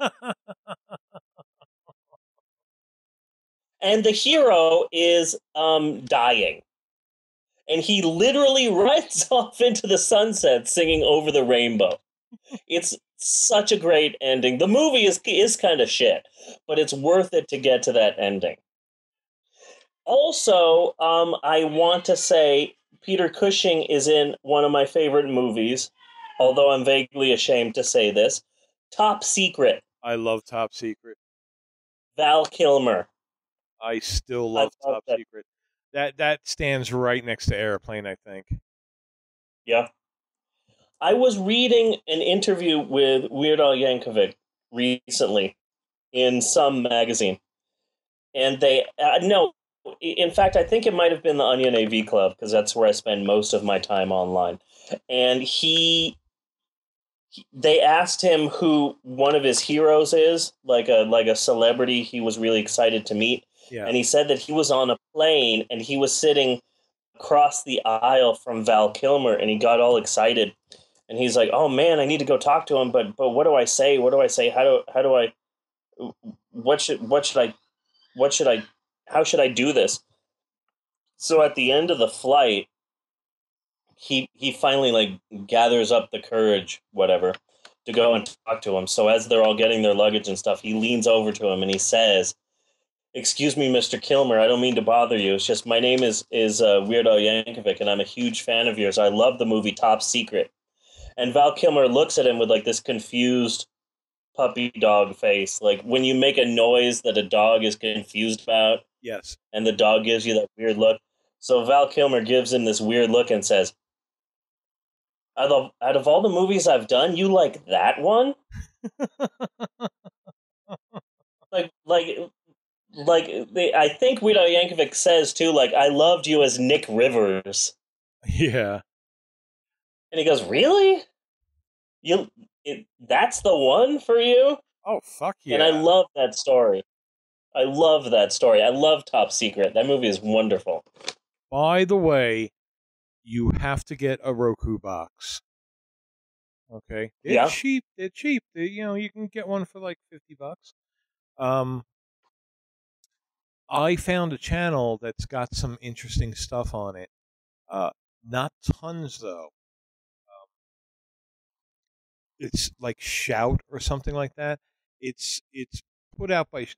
And the hero is dying. And he literally rides off into the sunset singing Over the Rainbow. It's such a great ending. The movie is kind of shit, but it's worth it to get to that ending. Also, I want to say Peter Cushing is in one of my favorite movies, although I'm vaguely ashamed to say this. Top Secret, I love Top Secret. Val Kilmer. I still I love love Top that. Secret. That stands right next to Airplane, I think. Yeah. I was reading an interview with Weird Al Yankovic recently in some magazine, and they no, in fact, I think it might have been the Onion AV Club because that's where I spend most of my time online. And they asked him who one of his heroes is, like a celebrity he was really excited to meet, Yeah. and he said that he was on a plane and he was sitting across the aisle from Val Kilmer, and he got all excited, and he's like, "Oh man, I need to go talk to him, but what do I say? What do I say? How do I what should I how should I do this?" So at the end of the flight, he finally like gathers up the courage, whatever, to go and talk to him. So as they're all getting their luggage and stuff, he leans over to him and he says, "Excuse me, Mr. Kilmer. I don't mean to bother you. It's just my name is Weird Al Yankovic, and I'm a huge fan of yours. I love the movie Top Secret." And Val Kilmer looks at him with like this confused puppy dog face, like when you make a noise that a dog is confused about, Yes. and the dog gives you that weird look. So Val Kilmer gives him this weird look and says, out of all the movies I've done, you like that one? Like, like, I think Weird Al Yankovic says too, like, I loved you as Nick Rivers. Yeah. And he goes, really? That's the one for you? Oh fuck And I yeah. love that story. I love that story. I love Top Secret. That movie is wonderful. By the way, you have to get a Roku box. Okay, they're Yeah. cheap. They're cheap. You can get one for like $50. Um, I found a channel that's got some interesting stuff on it. Not tons though. It's like Shout or something like that. It's put out by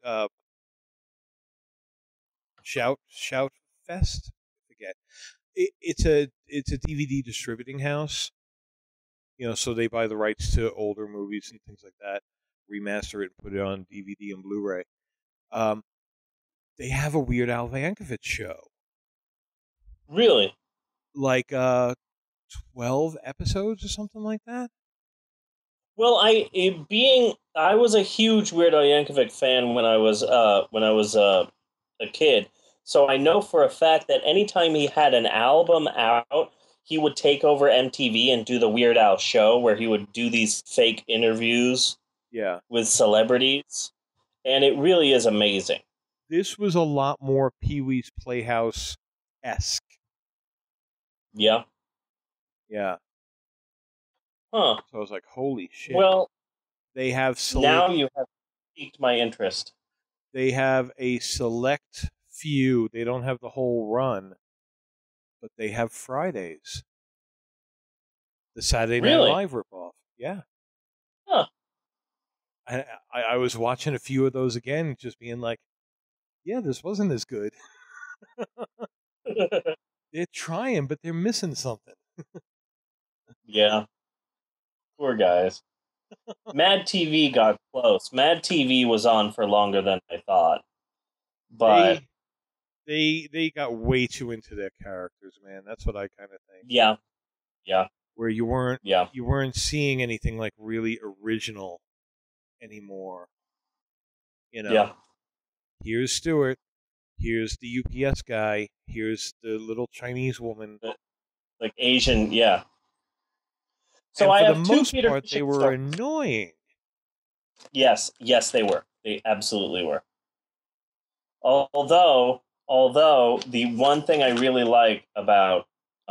Shout Fest. I forget. It's a DVD distributing house. So they buy the rights to older movies and things like that, remaster it, and put it on DVD and Blu-ray. They have a Weird Al Yankovic show, Really? like 12 episodes or something like that. Well, I was a huge Weird Al Yankovic fan when I was a kid. So I know for a fact that anytime he had an album out, he would take over MTV and do the Weird Al show where he would do these fake interviews Yeah, with celebrities, and it really is amazing. this was a lot more Pee-wee's Playhouse esque. Yeah. Yeah, Huh. so I was like, holy shit. Well, They have now you have piqued my interest. They have a select few. They don't have the whole run, but they have Fridays. The Saturday Night Really? Live ripoff. Yeah. Huh. I was watching a few of those again, just being like, yeah, this wasn't as good. They're trying, but they're missing something. Yeah. Poor guys. Mad TV got close. Mad TV was on for longer than I thought. But They got way too into their characters, man. That's what I kind of think. yeah. Yeah. Where you weren't Yeah. seeing anything like really original anymore. Yeah. Here's Stewart. Here's the UPS guy. Here's the little Chinese woman. Like Asian, yeah. So and I for have the two most Peter part, they Cushing were stories. annoying. Yes, they were. They absolutely were. Although the one thing I really like about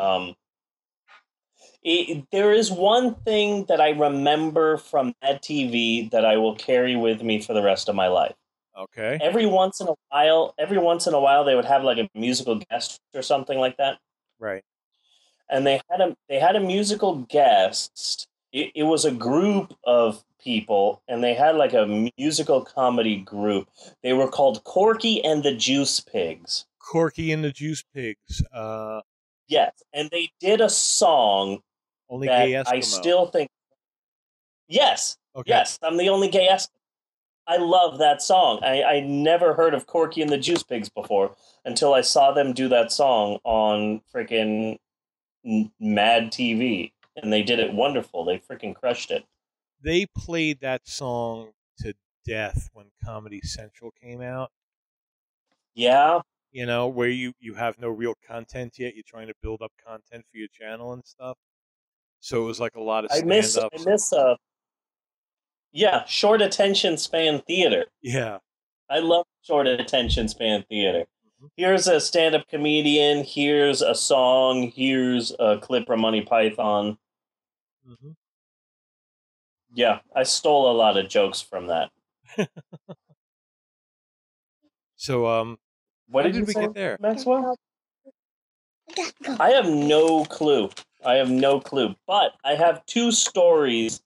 there is one thing that I remember from Mad TV that I will carry with me for the rest of my life. Okay. Every once in a while, they would have like a musical guest or something like that. Right. And they had a musical guest. It was a group of people, and they had like a musical comedy group. They were called Corky and the Juice Pigs. Corky and the Juice Pigs. Yes, and they did a song Only that Gay Eskimo. I still think. Yes, Okay. yes, I'm the only gay Eskimo. I love that song. I never heard of Corky and the Juice Pigs before until I saw them do that song on freaking Mad TV, and they did it wonderful. They freaking crushed it. They played that song to death when Comedy Central came out. Yeah. Where you have no real content yet. You're trying to build up content for your channel and stuff. So it was like a lot of stand-ups. I miss yeah, short attention span theater. Yeah. I love short attention span theater. Mm-hmm. Here's a stand-up comedian, here's a song, here's a clip from Monty Python. Mm-hmm. Yeah, I stole a lot of jokes from that. So, what did we get there, Maxwell? I have no clue. But I have two stories.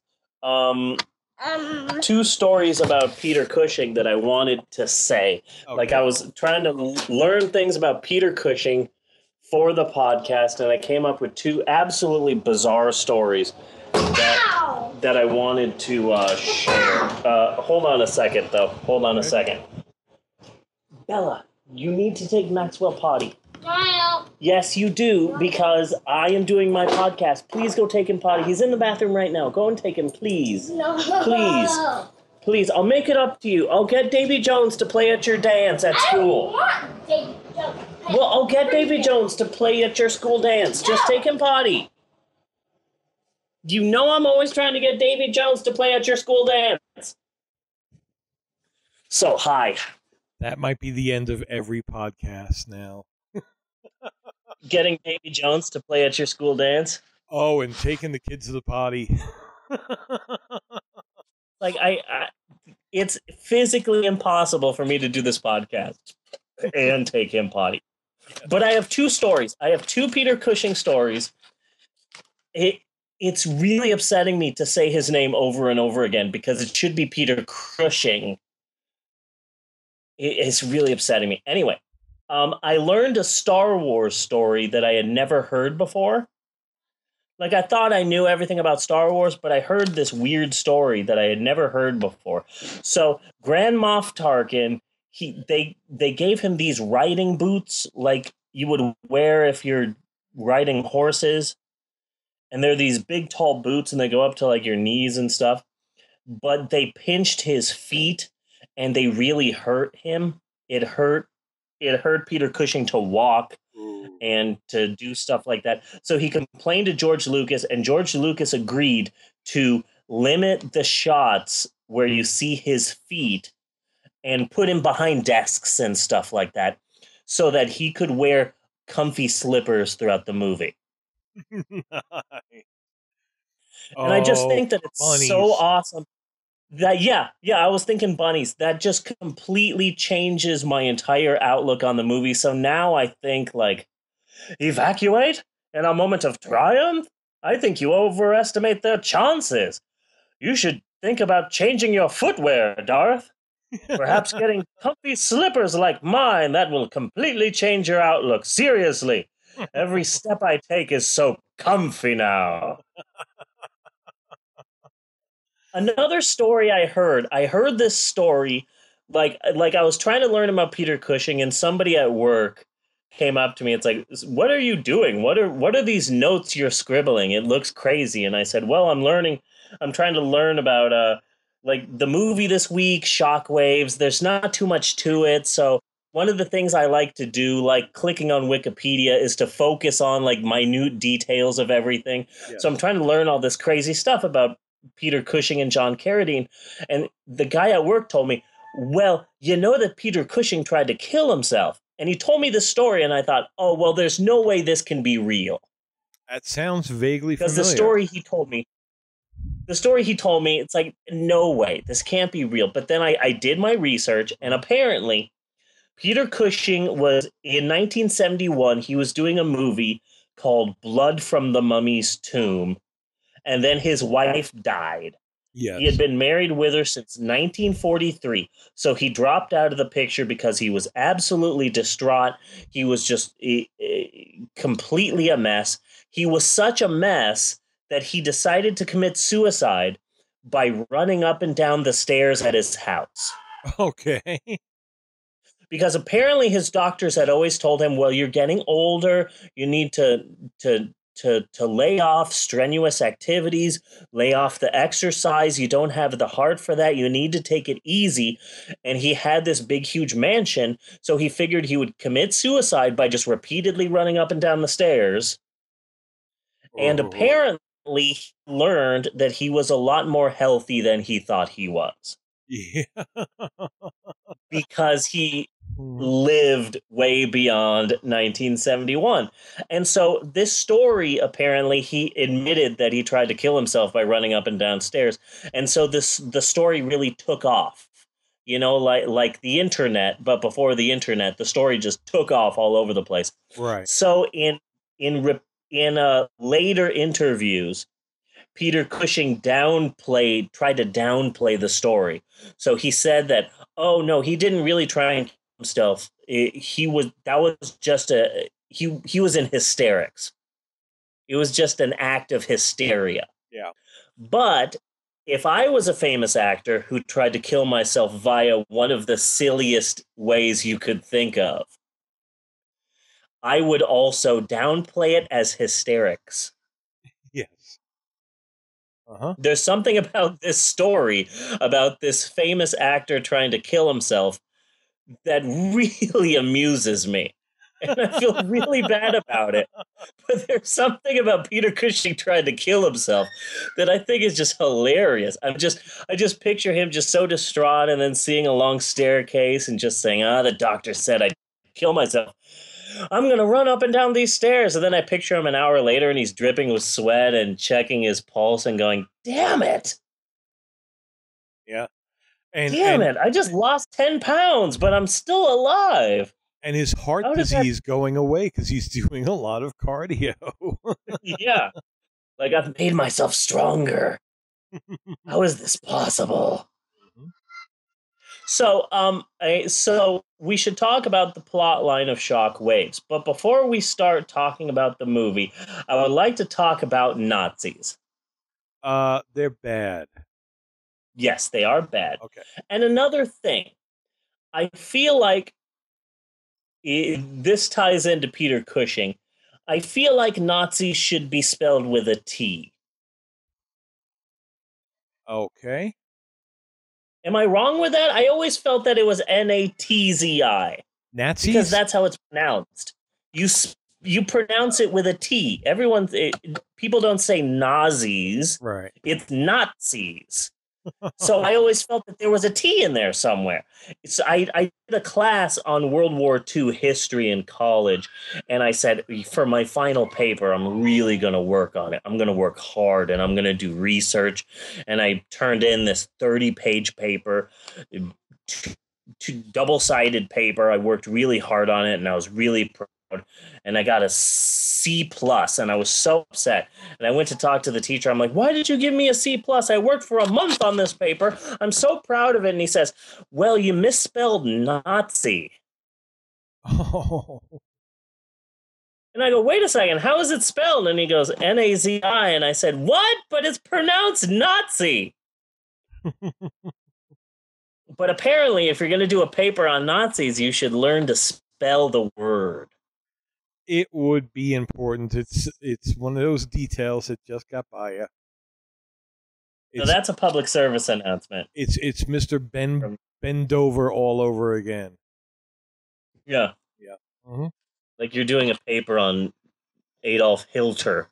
Two stories about Peter Cushing that I wanted to say. Okay. Like I was trying to learn things about Peter Cushing for the podcast, and I came up with two absolutely bizarre stories that I wanted to share. Hold on a second, though. A second. Bella, you need to take Maxwell potty. Yes, you do, because I am doing my podcast. Please go take him potty. He's in the bathroom right now. Go and take him, please. No. Please, I'll make it up to you. I'll get Davy Jones to play at your dance at school. I don't want Davy Jones. Well, I'll get Davy Jones to play at your school dance. No. Just take him potty. You know I'm always trying to get Davy Jones to play at your school dance. So, hi. That might be the end of every podcast now. Getting Davy Jones to play at your school dance. Oh, and taking the kids to the potty. Like it's physically impossible for me to do this podcast and take him potty. But I have two stories. I have two Peter Cushing stories. It's really upsetting me to say his name over and over again because it should be Peter Cushing. It's really upsetting me. Anyway, I learned a Star Wars story that I had never heard before. Like, I thought I knew everything about Star Wars, but I heard this weird story that I had never heard before. So, Grand Moff Tarkin, they gave him these riding boots like you would wear if you're riding horses. And they're these big, tall boots, and they go up to, like, your knees and stuff. But they pinched his feet, and they really hurt him. It hurt Peter Cushing to walk and to do stuff like that. So he complained to George Lucas, and George Lucas agreed to limit the shots where you see his feet and put him behind desks and stuff like that so that he could wear comfy slippers throughout the movie. And I just think that it's bunnies. so awesome. That I was thinking bunnies. That just completely changes my entire outlook on the movie. So now I think, like, evacuate in a moment of triumph? I think you overestimate their chances. You should think about changing your footwear, Darth. Perhaps getting comfy slippers like mine. That will completely change your outlook. Seriously. Every step I take is so comfy now. Another story I heard this story, like I was trying to learn about Peter Cushing, and somebody at work came up to me. It's like, what are you doing? What are these notes you're scribbling? It looks crazy. And I said, well, I'm trying to learn about like the movie this week, Shockwaves. There's not too much to it. So one of the things I like to do, like clicking on Wikipedia, is to focus on like minute details of everything. Yeah. So I'm trying to learn all this crazy stuff about Peter Cushing and John Carradine. And the guy at work told me, well, you know that Peter Cushing tried to kill himself. And he told me this story, and I thought, oh, well, there's no way this can be real. That sounds vaguely familiar. Because the story he told me, it's like, no way, this can't be real. But then I did my research, and apparently Peter Cushing was, in 1971, he was doing a movie called Blood from the Mummy's Tomb. And then his wife died. Yes. He had been married with her since 1943. So he dropped out of the picture because he was absolutely distraught. He was just completely a mess. He was such a mess that he decided to commit suicide by running up and down the stairs at his house. Okay. Because apparently his doctors had always told him, well, you're getting older. You need to lay off strenuous activities, lay off the exercise. You don't have the heart for that. You need to take it easy. And he had this big, huge mansion, so he figured he would commit suicide by just repeatedly running up and down the stairs. And apparently he learned that he was a lot more healthy than he thought he was. Yeah. Because he lived way beyond 1971. And so this story, apparently he admitted that he tried to kill himself by running up and down stairs. And so the story really took off, you know, like the internet, but before the internet, the story just took off all over the place. Right. So in later interviews, Peter Cushing tried to downplay the story. So he said that, oh no, he didn't really try and kill himself. He was in hysterics. It was just an act of hysteria. Yeah. But if I was a famous actor who tried to kill myself via one of the silliest ways you could think of, I would also downplay it as hysterics. Yes. Uh-huh. There's something about this story, about this famous actor trying to kill himself, that really amuses me. And I feel really bad about it. But there's something about Peter Cushing trying to kill himself that I think is just hilarious. I just picture him just so distraught and then seeing a long staircase and just saying, the doctor said I'd kill myself. I'm going to run up and down these stairs. And then I picture him an hour later and he's dripping with sweat and checking his pulse and going, damn it. Yeah. Damn it. I just lost 10 pounds, but I'm still alive. And his heart disease going away because he's doing a lot of cardio. Yeah. Like, I've made myself stronger. How is this possible? So, so we should talk about the plot line of Shockwaves. But before we start talking about the movie, I would like to talk about Nazis. They're bad. Yes, they are bad. Okay. And another thing, I feel like this ties into Peter Cushing. I feel like Nazis should be spelled with a T. Okay. Am I wrong with that? I always felt that it was Natzi. Nazis? Because that's how it's pronounced. You pronounce it with a T. People don't say Nazis. Right. It's Nazis. So I always felt that there was a T in there somewhere. So I did a class on World War II history in college, and I said, for my final paper, I'm really going to work on it. I'm going to work hard, and I'm going to do research. And I turned in this 30-page paper, double-sided paper. I worked really hard on it, and I was really proud. And I got a C+, and I was so upset. And I went to talk to the teacher. I'm like, why did you give me a C+? I worked for a month on this paper. I'm so proud of it. And he says, well, you misspelled Nazi. Oh. And I go, wait a second, how is it spelled? And he goes, Nazi. And I said, what? But it's pronounced Nazi. But apparently, if you're going to do a paper on Nazis, you should learn to spell the word. It would be important. It's one of those details that just got by you. So that's a public service announcement. It's Mr. Bendover all over again. Yeah. Yeah. Mm-hmm. Like you're doing a paper on Adolf Hitler.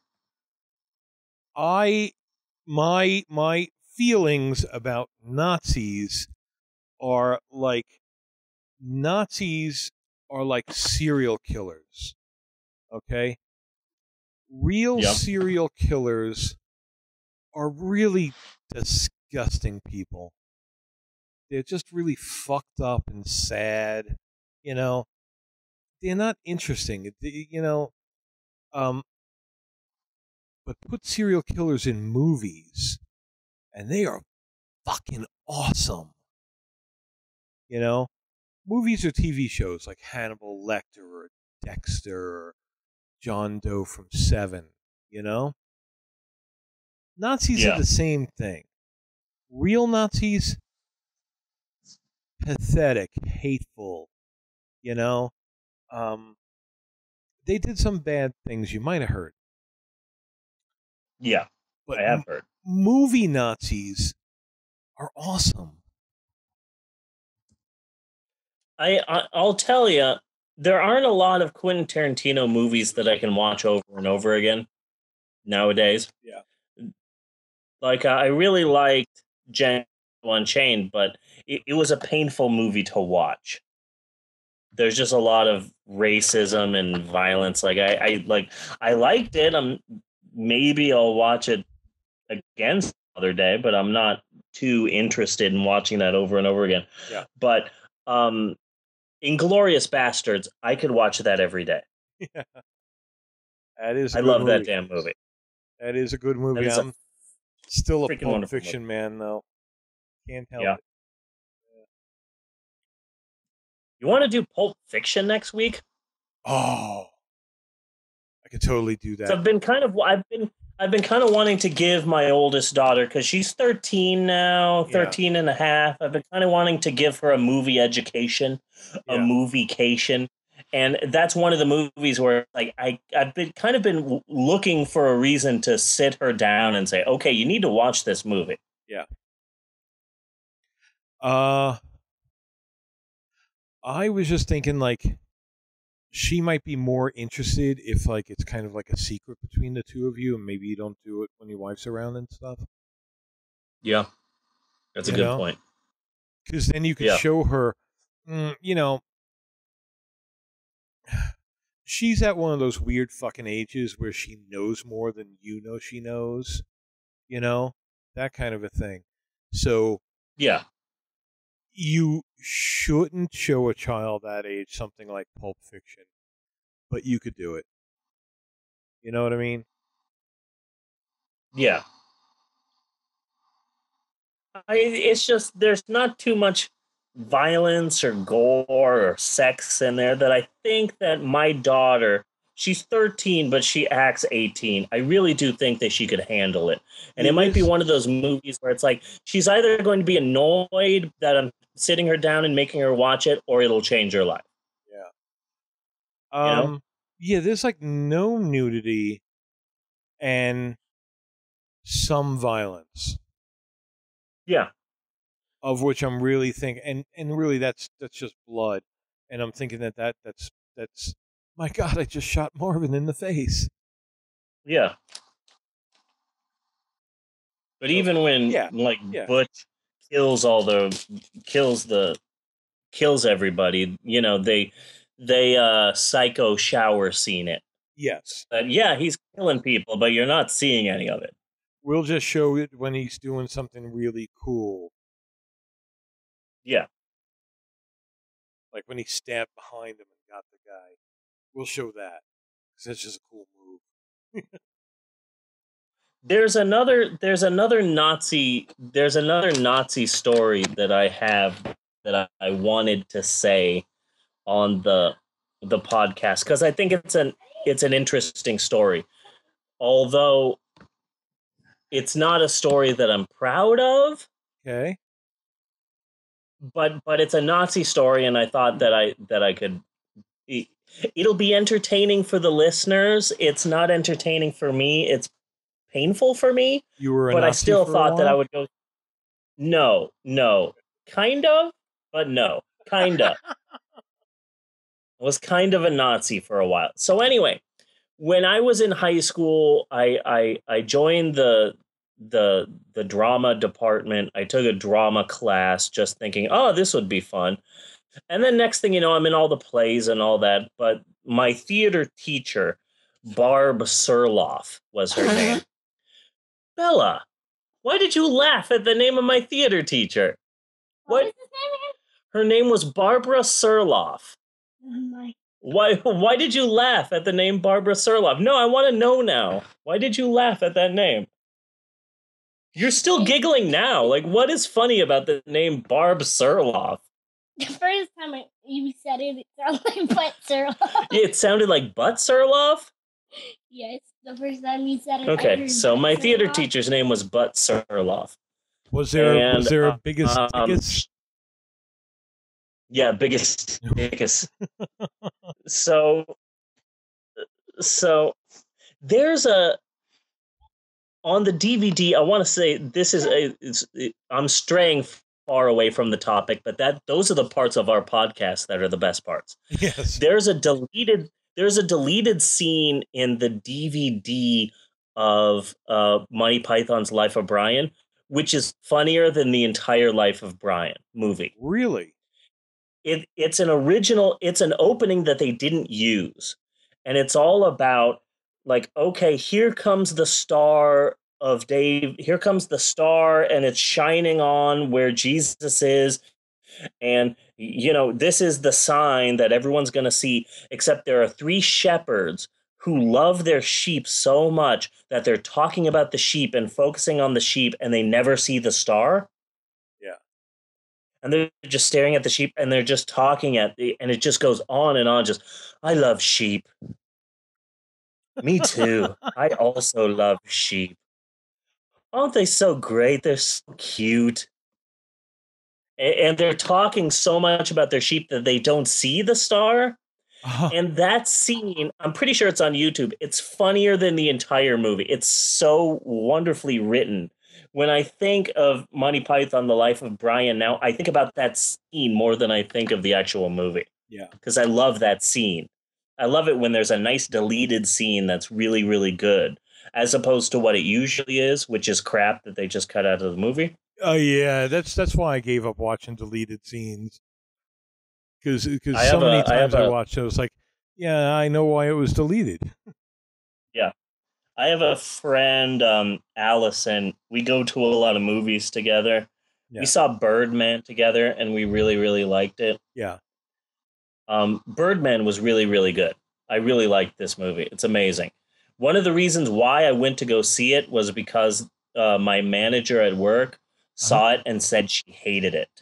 My feelings about Nazis are like serial killers. Okay? Real serial killers are really disgusting people. They're just really fucked up and sad. You know, they're not interesting. But put serial killers in movies, and they are fucking awesome. You know, movies or TV shows like Hannibal Lecter or Dexter or John Doe from Seven. You know, Nazis are the same thing. Real Nazis, pathetic, hateful. You know, they did some bad things. You might have heard. Yeah, but I have heard. Movie Nazis are awesome. I'll tell you, there aren't a lot of Quentin Tarantino movies that I can watch over and over again nowadays. Yeah. Like, I really liked Django Unchained, but it was a painful movie to watch. There's just a lot of racism and violence. Like, I liked it. Maybe I'll watch it again some other day, but I'm not too interested in watching that over and over again. Yeah. But Inglourious Bastards, I could watch that every day. Yeah. That is. I love that damn movie. That is a good movie. I'm still a Pulp Fiction man, though. Can't help it. You want to do Pulp Fiction next week? Oh, I could totally do that. So I've been kind of wanting to give my oldest daughter, because she's 13 now, 13 and a half. I've been kind of wanting to give her a movie education, a moviecation. And that's one of the movies where, like, I've been looking for a reason to sit her down and say, okay, you need to watch this movie. Yeah. I was just thinking, like, she might be more interested if like it's kind of like a secret between the two of you, and maybe you don't do it when your wife's around and stuff. Yeah, that's a You good know, point. because then you could Yeah, show her, you know, she's at one of those weird fucking ages where she knows more than you know she knows, you know, that kind of a thing. So yeah. you shouldn't show a child that age something like Pulp Fiction, but you could do it. You know what I mean? Yeah. It's just there's not too much violence or gore or sex in there that I think that my daughter, she's 13, but she acts 18. I really do think that she could handle it. And Yeah, it might be this. one of those movies where it's like she's either going to be annoyed that I'm sitting her down and making her watch it, or it'll change her life. Yeah. You know? Yeah, there's like no nudity and some violence, Yeah. of which I'm really thinking, and really that's just blood, and I'm thinking that's my God, I just shot Marvin in the face. Yeah. But So even when yeah, like yeah, Butch kills the kills everybody, they psycho shower scene it. yes. But yeah, he's killing people, but you're not seeing any of it. We'll just show it when he's doing something really cool, Yeah. like when he stabbed behind him and got the guy. We'll show that because that's just a cool move. There's another Nazi story that I have that I wanted to say on the podcast because I think it's an interesting story. Although it's not a story that I'm proud of, Okay. but it's a Nazi story, and I thought that I could. It'll be entertaining for the listeners. It's not entertaining for me. It's painful for me, You were a but I Nazi still for a thought that I while? would go. No, no, kind of, but no, kind of. I was kind of a Nazi for a while. So anyway, when I was in high school, I joined the drama department. I took a drama class, just thinking, oh, this would be fun. And then next thing you know, I'm in all the plays and all that. But my theater teacher, Barb Surloff, was her name. Bella, why did you laugh at the name of my theater teacher? What was his name again? Her name was Barbara Surloff. Oh my. Why did you laugh at the name Barbara Surloff? No, I want to know now. Why did you laugh at that name? You're still giggling now. Like, what is funny about the name Barb Surloff? The first time you said it, it sounded like butt Surloff. It sounded like Butt Surloff? Yes, the first time you said it. Okay, so my theater Surloff. teacher's name was Butt Surloff. Was there a And, biggest biggest? Yeah, biggest. So there's on the DVD. I want to say this is I'm straying far away from the topic, but those are the parts of our podcast that are the best parts. Yes. There's a deleted scene in the DVD of Monty Python's Life of Brian, which is funnier than the entire Life of Brian movie. Really? It's an opening that they didn't use, and it's all about like, okay, here comes the star of Dave, here comes the star, and it's shining on where Jesus is, and this is the sign that everyone's going to see, except there are three shepherds who love their sheep so much that they're talking about the sheep and focusing on the sheep, and they never see the star. And they're just staring at the sheep, and they're just talking and it just goes on and on. Just, I love sheep. Me too. I also love sheep. Aren't they so great? They're so cute. And they're talking so much about their sheep that they don't see the star. And that scene, I'm pretty sure it's on YouTube. It's funnier than the entire movie. It's so wonderfully written. When I think of Monty Python, The Life of Brian now, I think about that scene more than I think of the actual movie. Yeah. Because I love that scene. I love it when there's a nice deleted scene that's really, really good, as opposed to what it usually is, which is crap that they just cut out of the movie. Oh yeah, that's why I gave up watching deleted scenes. Because so many times I watched it, I was like, yeah, I know why it was deleted. Yeah. I have a friend, Allison. We go to a lot of movies together. Yeah. We saw Birdman together, and we really, really liked it. Yeah. Birdman was really, really good. I really liked this movie. It's amazing. One of the reasons why I went to go see it was because my manager at work saw it and said she hated it.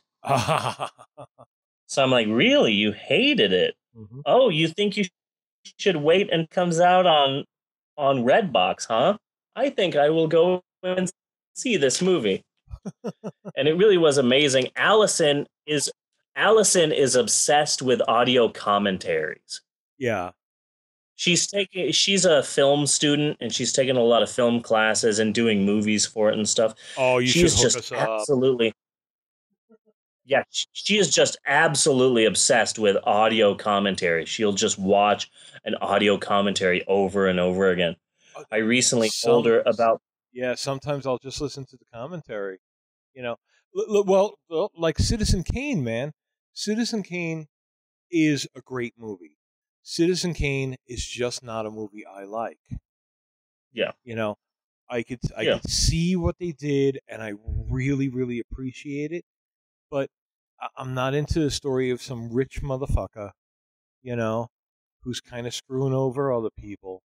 So I'm like, really? You hated it? Mm-hmm. Oh, you think you should wait and it comes out on Redbox, huh? I think I will go and see this movie. And it really was amazing. Allison is obsessed with audio commentaries. Yeah. She's a film student, and she's taken a lot of film classes and doing movies for it and stuff. Oh, you she's should hook just us up. Absolutely. Yeah, she is just absolutely obsessed with audio commentary. She'll just watch an audio commentary over and over again. I recently told her about... Yeah, sometimes I'll just listen to the commentary. You know, well, like Citizen Kane, man. Citizen Kane is a great movie. Citizen Kane is just not a movie I like. Yeah. You know, I could see what they did, and I really, really appreciate it. But I'm not into the story of some rich motherfucker, you know, who's kind of screwing over other people.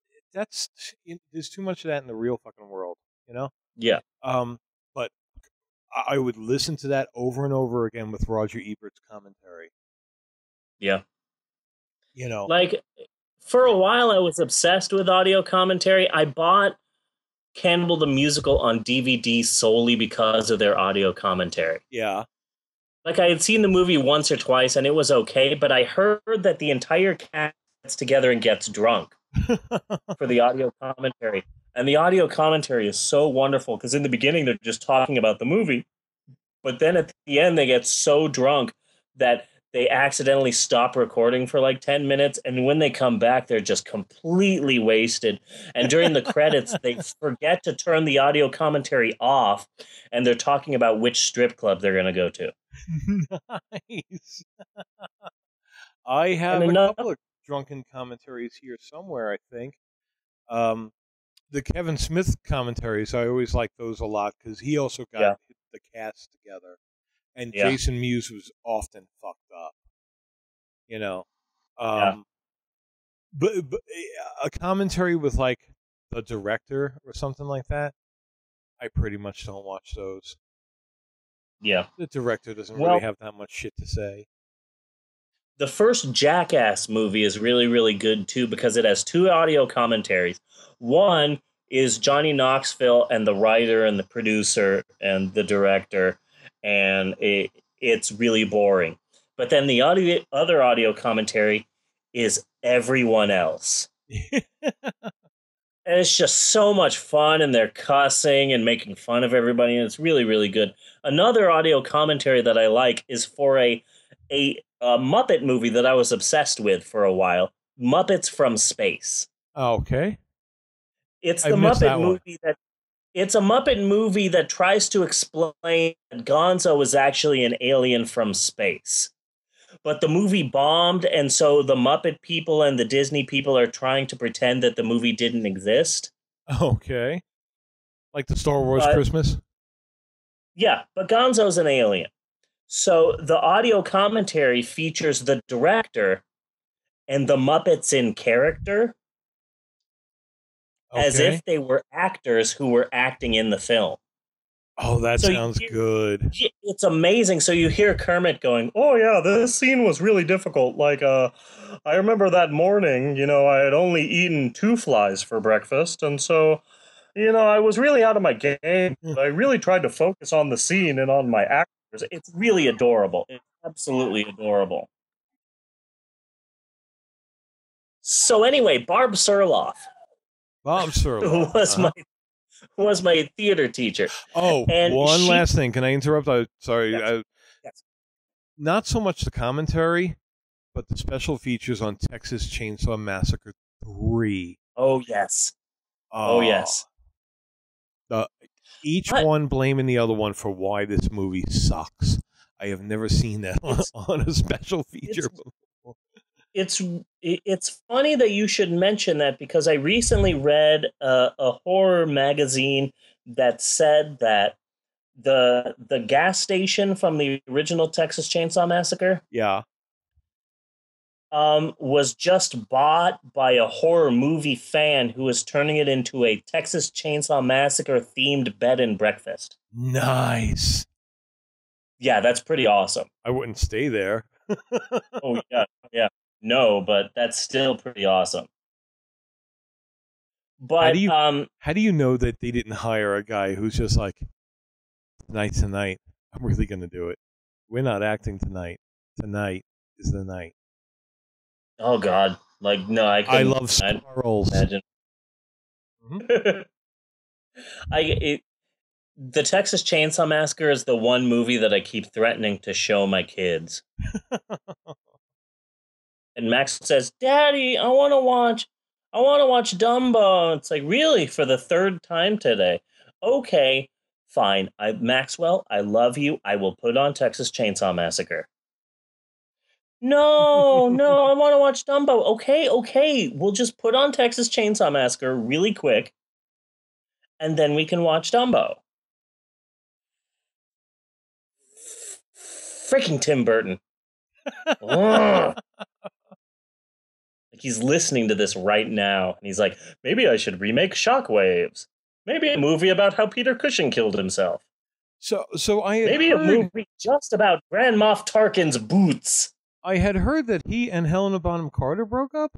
There's too much of that in the real fucking world, you know? Yeah. But I would listen to that over and over again with Roger Ebert's commentary. Yeah. You know, like for a while I was obsessed with audio commentary. I bought Cannibal the Musical on DVD solely because of their audio commentary. Yeah. Like I had seen the movie once or twice and it was okay, but I heard that the entire cast gets together and gets drunk for the audio commentary. And the audio commentary is so wonderful because in the beginning they're just talking about the movie, but then at the end they get so drunk that they accidentally stop recording for like 10 minutes, and when they come back, they're just completely wasted. And during the credits, they forget to turn the audio commentary off, and they're talking about which strip club they're going to go to. Nice. I have a couple of drunken commentaries here somewhere, I think. The Kevin Smith commentaries, I always like those a lot because he also got the cast together. And Jason Mewes was often fucked up, you know. But a commentary with like the director or something like that, I pretty much don't watch those. Yeah, the director doesn't really have that much shit to say. The first Jackass movie is really, really good too because it has two audio commentaries. One is Johnny Knoxville and the writer and the producer and the director, and it's really boring. But then the other audio commentary is everyone else. And it's just so much fun, and they're cussing and making fun of everybody, and it's really, really good. Another audio commentary that I like is for a Muppet movie that I was obsessed with for a while, Muppets from Space. Okay. It's the Muppet movie it's a Muppet movie that tries to explain that Gonzo is actually an alien from space. But the movie bombed, and so the Muppet people and the Disney people are trying to pretend that the movie didn't exist. Okay. Like the Star Wars Christmas? Yeah, but Gonzo's an alien. So the audio commentary features the director and the Muppets in character as if they were actors who were acting in the film. Oh, that sounds good. It's amazing. So you hear Kermit going, "Oh yeah, this scene was really difficult. Like, I remember that morning, I had only eaten 2 flies for breakfast. And so, I was really out of my game. But I really tried to focus on the scene and on my actors." It's really adorable. It's absolutely adorable. So anyway, Barb Surloff. Bob Surloff. Who was my theater teacher. Oh, and one last thing. Can I interrupt? Sorry. Yes. Not so much the commentary, but the special features on Texas Chainsaw Massacre 3. Oh yes. Oh yes. Each What? one blaming the other one for why this movie sucks. I have never seen that on a special feature. It's funny that you should mention that, because I recently read a horror magazine that said that the gas station from the original Texas Chainsaw Massacre Yeah. was just bought by a horror movie fan who is turning it into a Texas Chainsaw Massacre themed bed and breakfast. Nice. Yeah, that's pretty awesome. I wouldn't stay there. Oh yeah. No, but that's still pretty awesome. But how do you know that they didn't hire a guy who's just like, tonight's the night, I'm really going to do it. We're not acting tonight. Tonight is the night. Oh God! Like no, I love squirrels. Imagine. Mm-hmm. The Texas Chainsaw Massacre is the one movie that I keep threatening to show my kids. And Max says, "Daddy, I want to watch Dumbo." It's like, really, for the third time today? Okay, fine. Maxwell, I love you. I will put on Texas Chainsaw Massacre. No, I want to watch Dumbo. Okay. We'll just put on Texas Chainsaw Massacre really quick, and then we can watch Dumbo. Freaking Tim Burton. Like he's listening to this right now, and he's like, maybe I should remake Shockwaves. Maybe a movie about how Peter Cushing killed himself. So I had maybe a movie just about Grand Moff Tarkin's boots. I had heard that he and Helena Bonham Carter broke up.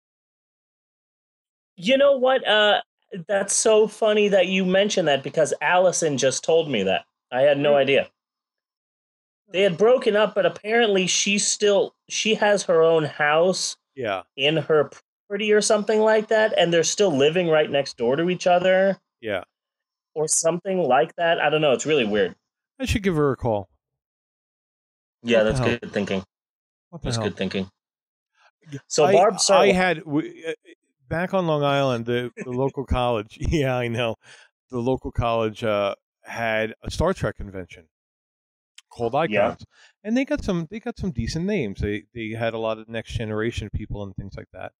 You know what? That's so funny that you mentioned that, because Allison just told me that. I had no idea. They had broken up, but apparently she has her own house in her property or something like that, and they're still living right next door to each other. Yeah. Or something like that. I don't know. It's really weird. I should give her a call. Yeah, that's good thinking. That's good thinking. So I had back on Long Island, the local college. Yeah, I know. The local college had a Star Trek convention called Icons, and they got some decent names. They had a lot of Next Generation people and things like that.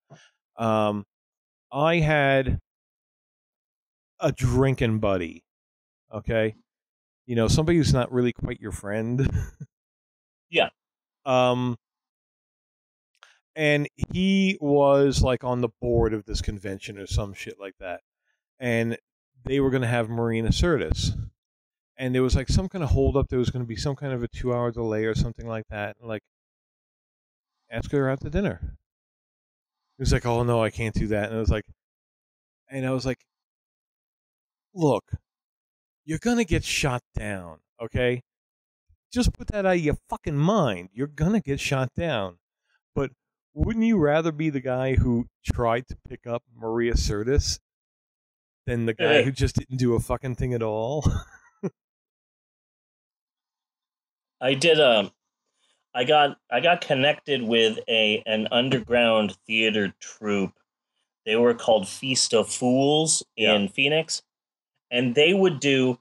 I had a drinking buddy. Okay, somebody who's not really quite your friend. Yeah. And he was like on the board of this convention or some shit like that. And they were going to have Marina Sirtis. And there was like some kind of holdup. There was going to be some kind of a 2-hour delay or something like that. And like, ask her out to dinner. He was like, oh no, I can't do that. And I was like, look, you're going to get shot down. Okay. Just put that out of your fucking mind. You're going to get shot down. But wouldn't you rather be the guy who tried to pick up Maria Sirtis than the guy who just didn't do a fucking thing at all? I did I got connected with an underground theater troupe. They were called Feast of Fools in Phoenix, and they would do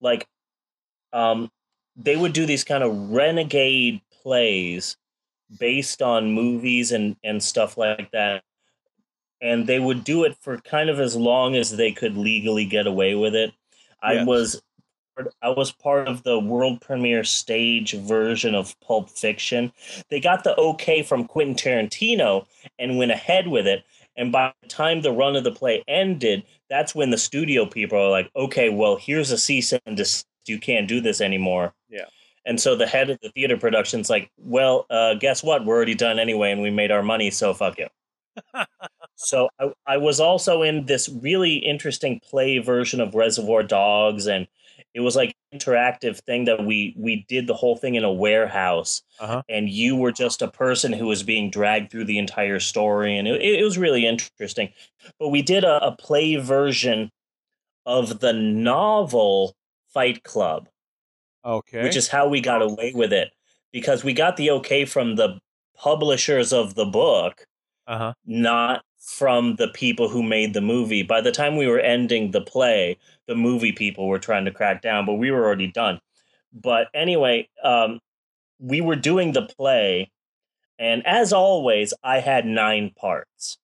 these kind of renegade plays based on movies and stuff like that. And they would do it for kind of as long as they could legally get away with it. Yes. I was part of the world premiere stage version of Pulp Fiction. They got the okay from Quentin Tarantino and went ahead with it. And by the time the run of the play ended, that's when the studio people are like, okay, well, here's a cease and desist. You can't do this anymore. Yeah. And so the head of the theater production's like, well, guess what? We're already done anyway, and we made our money, so fuck you. So I was also in this really interesting play version of Reservoir Dogs, and it was like an interactive thing that we did the whole thing in a warehouse, and you were just a person who was being dragged through the entire story, and it was really interesting. But we did a play version of the novel Fight Club. Okay. Which is how we got away with it, because we got the okay from the publishers of the book, Uh-huh. not from the people who made the movie. By the time we were ending the play, the movie people were trying to crack down, but we were already done. But anyway, we were doing the play, and as always, I had 9 parts.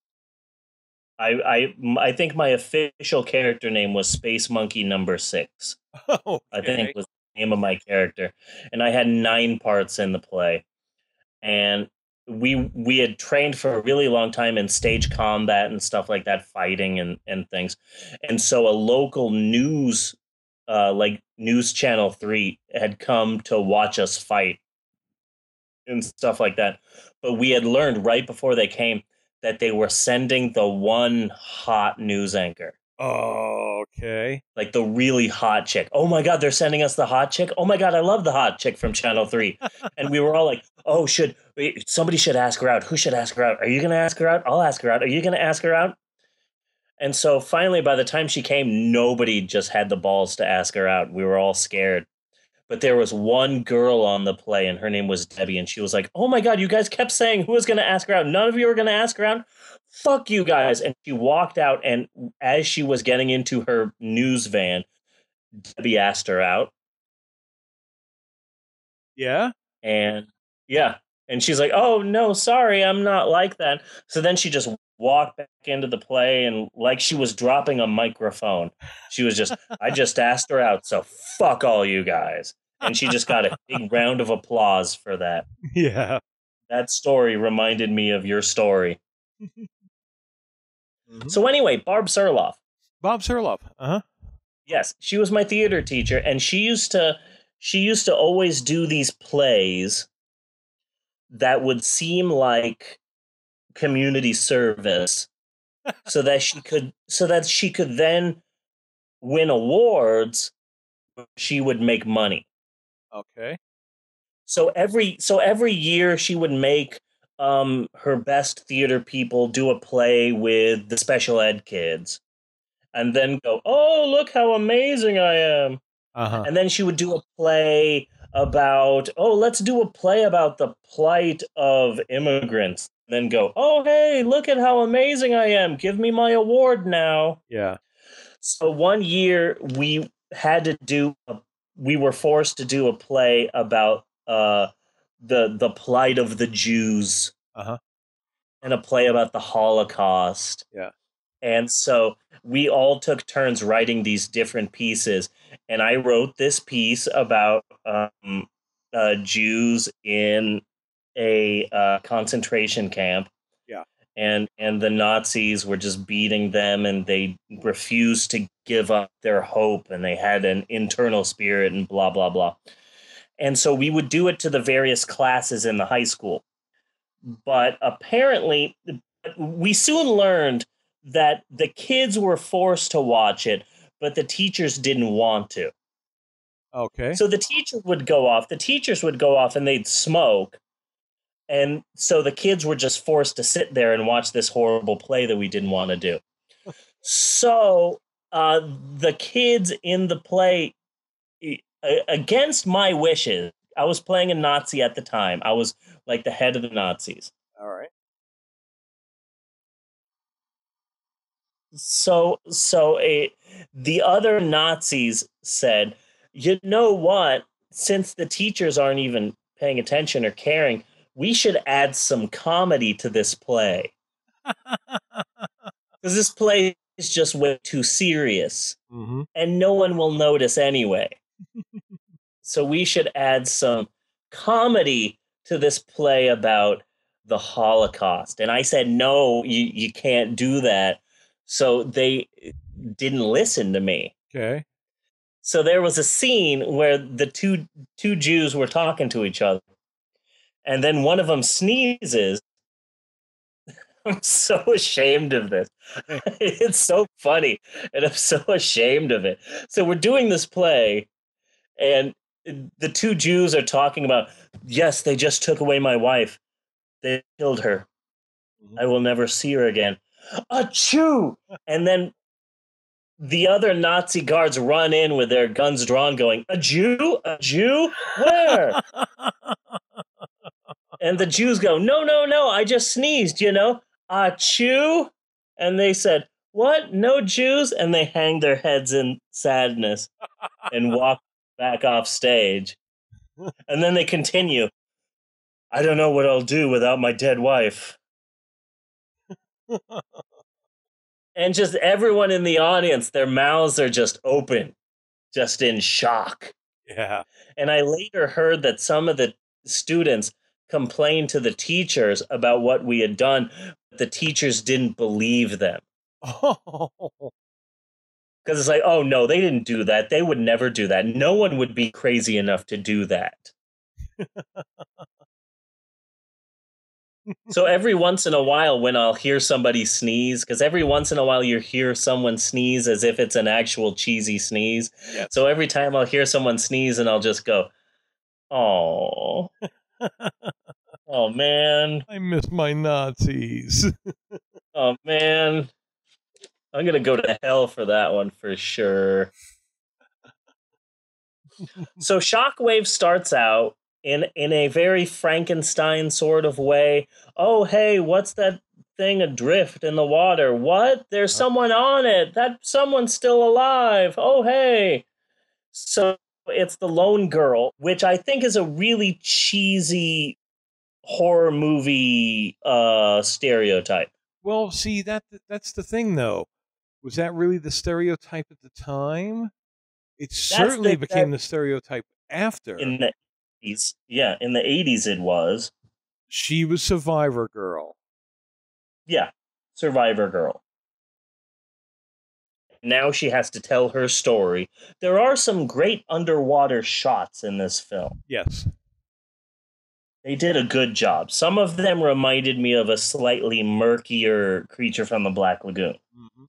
I think my official character name was Space Monkey Number 6. Okay. I think was the name of my character, and I had 9 parts in the play, and we had trained for a really long time in stage combat and stuff like that, fighting and things, and so a local news, like News Channel 3, had come to watch us fight and stuff like that. But we had learned right before they came that they were sending the one hot news anchor. Okay. Like the really hot chick. Oh my God, they're sending us the hot chick. Oh my God, I love the hot chick from Channel 3. And we were all like, oh, somebody should ask her out. Who should ask her out? Are you going to ask her out? I'll ask her out. Are you going to ask her out? And so finally, by the time she came, nobody just had the balls to ask her out. We were all scared. But there was one girl on the play, and her name was Debbie, and she was like, oh my God, you guys kept saying who was going to ask her out. None of you were going to ask her out. Fuck you guys. And she walked out, and as she was getting into her news van, Debbie asked her out. Yeah? And yeah. And she's like, oh, no, sorry, I'm not like that. So then she just walked back into the play, and like she was dropping a microphone. She was just, I just asked her out, so fuck all you guys. And she just got a big round of applause for that. Yeah. That story reminded me of your story. Mhm. So anyway, Barb Surloff. Bob Surloff. Uh-huh. Yes, she was my theater teacher, and she used to always do these plays that would seem like community service so that she could then win awards. She would make money. Okay. So every year she would make her best theater people do a play with the special ed kids, and then go, oh, look how amazing I am. Uh-huh. And then she would do a play about, oh, let's do a play about the plight of immigrants. And then go, oh, hey, look at how amazing I am. Give me my award now. Yeah. So one year we were forced to do a play about the plight of the Jews. Uh-huh. And a play about the Holocaust. Yeah. And so we all took turns writing these different pieces. And I wrote this piece about Jews in a concentration camp. Yeah. And the Nazis were just beating them, and they refused to give up their hope, and they had an internal spirit and blah, blah, blah. And so we would do it to the various classes in the high school. But apparently, we soon learned that the kids were forced to watch it, but the teachers didn't want to. Okay. So the teachers would go off and they'd smoke. And so the kids were just forced to sit there and watch this horrible play that we didn't want to do. So the kids in the play, against my wishes, I was playing a Nazi at the time. I was like the head of the Nazis. All right. So the other Nazis said, you know what? Since the teachers aren't even paying attention or caring, we should add some comedy to this play. Because this play is just way too serious. Mm-hmm. And no one will notice anyway. So we should add some comedy to this play about the Holocaust. And I said, no, you can't do that. So they didn't listen to me. Okay. So there was a scene where the two Jews were talking to each other. And then one of them sneezes. I'm so ashamed of this. It's so funny. And I'm so ashamed of it. So we're doing this play, and the two Jews are talking about, yes, they just took away my wife. They killed her. I will never see her again. Achoo! And then the other Nazi guards run in with their guns drawn, going, a Jew? A Jew? Where? And the Jews go, no, no, no, I just sneezed, Achoo. And they said, what? No Jews? And they hang their heads in sadness and walk back off stage. And then they continue, I don't know what I'll do without my dead wife. And just everyone in the audience, their mouths are just open, just in shock. Yeah. And I later heard that some of the students complained to the teachers about what we had done. But the teachers didn't believe them. Oh. Because it's like, oh, no, they didn't do that. They would never do that. No one would be crazy enough to do that. So every once in a while when I'll hear somebody sneeze, because every once in a while you hear someone sneeze as if it's an actual cheesy sneeze. Yes. So every time I'll hear someone sneeze and I'll just go, oh, oh, man. I miss my Nazis. Oh, man. I'm going to go to hell for that one for sure. So Shockwave starts out in a very Frankenstein sort of way. Oh, hey, what's that thing adrift in the water? What? There's someone on it. That someone's still alive. Oh, hey. So it's the lone girl, which I think is a really cheesy horror movie stereotype. Well, see, that's the thing, though. Was that really the stereotype at the time? It certainly became the stereotype after. In the 80s. Yeah, in the 80s it was. She was Survivor Girl. Yeah, Survivor Girl. Now she has to tell her story. There are some great underwater shots in this film. Yes. They did a good job. Some of them reminded me of a slightly murkier Creature from the Black Lagoon. Mm-hmm.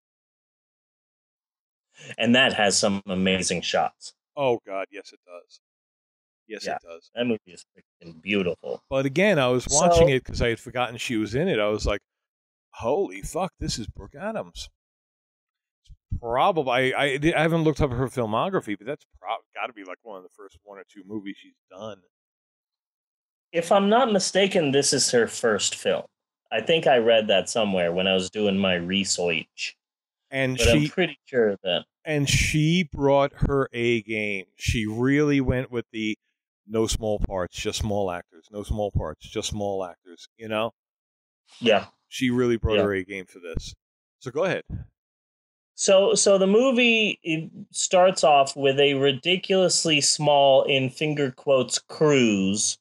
And that has some amazing shots. Oh, God, yes, it does. Yes, Yeah, it does. That movie is freaking beautiful. But again, I was watching it because I had forgotten she was in it. I was like, holy fuck, this is Brooke Adams. Probably. I haven't looked up her filmography, but that's got to be like one of the first one or two movies she's done. If I'm not mistaken, this is her first film. I think I read that somewhere when I was doing my research. But I'm pretty sure that. And she brought her A game. She really went with the no small parts, just small actors. No small parts, just small actors. Yeah. She really brought her A game for this. So go ahead. So the movie starts off with a ridiculously small, in finger quotes, cruise.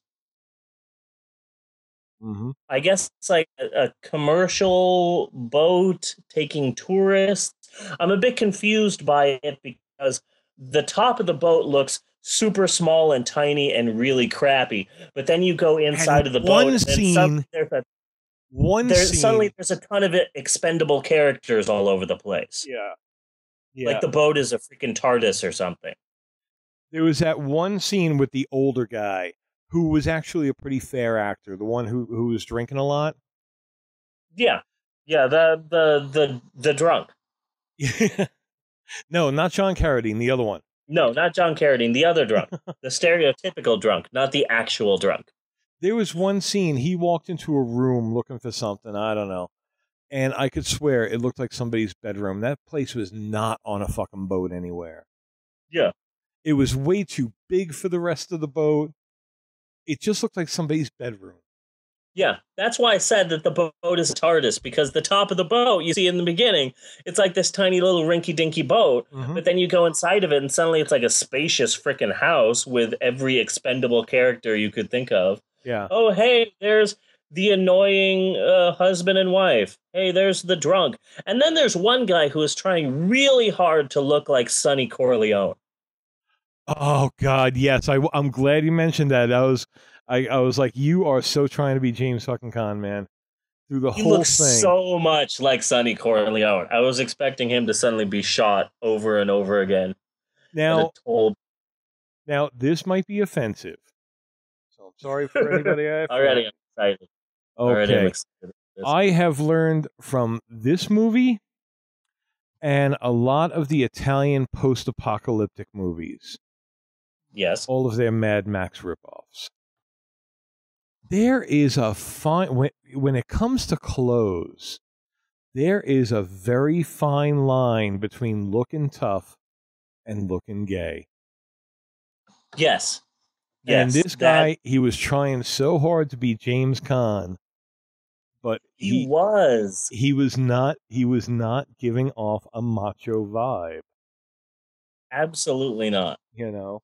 Mm-hmm. I guess it's like a commercial boat taking tourists. I'm a bit confused by it because the top of the boat looks super small and tiny and really crappy. But then you go inside of the boat and suddenly there's a ton of expendable characters all over the place. Yeah. Like the boat is a freaking TARDIS or something. There was that one scene with the older guy who was actually a pretty fair actor, the one who was drinking a lot. Yeah. Yeah, the drunk. No, not John Carradine, the other one. No, not John Carradine, the other drunk. The stereotypical drunk, not the actual drunk. There was one scene, he walked into a room looking for something, I don't know. And I could swear it looked like somebody's bedroom. That place was not on a fucking boat anywhere. Yeah. It was way too big for the rest of the boat. It just looked like somebody's bedroom. Yeah, that's why I said that the boat is a TARDIS, because the top of the boat, you see in the beginning, it's like this tiny little rinky-dinky boat, but then you go inside of it and suddenly it's like a spacious frickin' house with every expendable character you could think of. Yeah. Oh, hey, there's the annoying husband and wife. Hey, there's the drunk. And then there's one guy who is trying really hard to look like Sonny Corleone. Oh, God, yes. I'm glad you mentioned that. I was like, you are so trying to be James fucking Caan, man. Through the whole thing. He looks so much like Sonny Corleone. I was expecting him to suddenly be shot over and over again. Now, this might be offensive. So I'm sorry for anybody. Already I'm excited. Okay. I have learned from this movie and a lot of the Italian post-apocalyptic movies. Yes. All of their Mad Max ripoffs. There is a fine when it comes to clothes. There is a very fine line between looking tough and looking gay. Yes. And Yes. this guy, he was trying so hard to be James Caan, but He was. he was not giving off a macho vibe. Absolutely not. You know.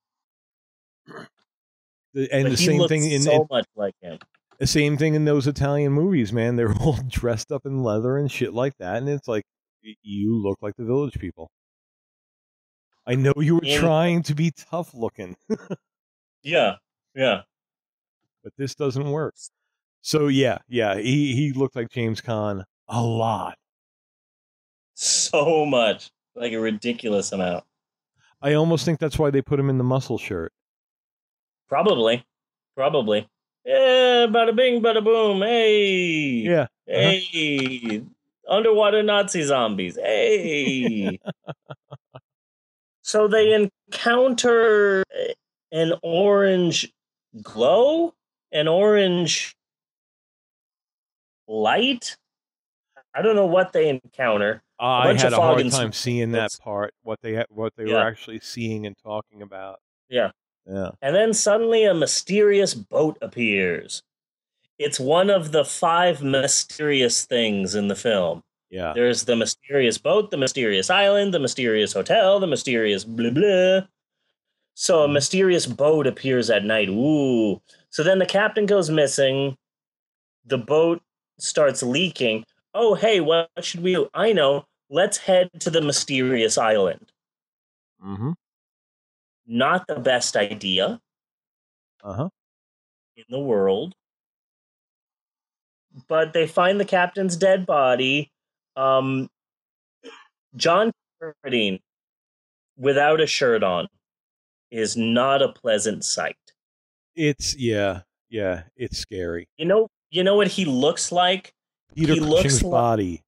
And But the he same looked thing in so much like him. the same thing in those Italian movies, man. They're all dressed up in leather and shit like that, and it's like you look like the Village People. I know you were trying to be tough looking. Yeah. But this doesn't work. So yeah, he looked like James Caan a lot. So much. Like a ridiculous amount. I almost think that's why they put him in the muscle shirt. Probably. Yeah, bada bing, bada boom. Hey. Yeah. Hey. Underwater Nazi zombies. Hey. So they encounter an orange glow? An orange light? I don't know what they encounter. I had a hard time seeing that part, what they were actually seeing and talking about. Yeah. Yeah. And then suddenly a mysterious boat appears. It's one of the 5 mysterious things in the film. Yeah. There's the mysterious boat, the mysterious island, the mysterious hotel, the mysterious blah blah. So a mysterious boat appears at night. Ooh. So then the captain goes missing. The boat starts leaking. Oh, hey, what should we do? I know. Let's head to the mysterious island. Mm-hmm. Not the best idea. In the world. But they find the captain's dead body. John Carradine, without a shirt on, is not a pleasant sight. It's it's scary. You know what he looks like? Peter Cushing's body.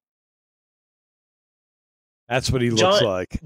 That's what he looks like.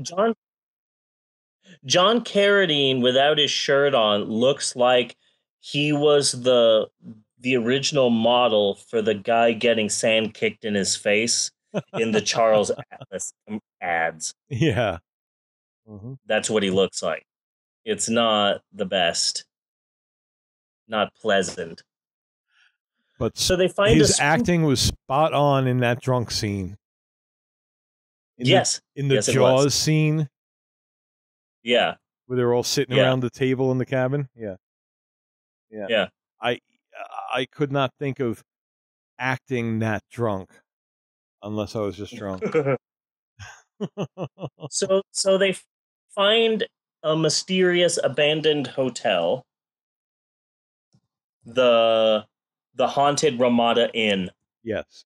John Carradine, without his shirt on, looks like he was the original model for the guy getting sand kicked in his face in the Charles Atlas ads. Yeah. Mm-hmm. That's what he looks like. It's not the best. Not pleasant. But so they find his acting was spot on in that drunk scene. In the Jaws scene. Yeah. Where they're all sitting around the table in the cabin. Yeah. I could not think of acting that drunk unless I was just drunk. So they find a mysterious abandoned hotel. The haunted Ramada Inn. Yes.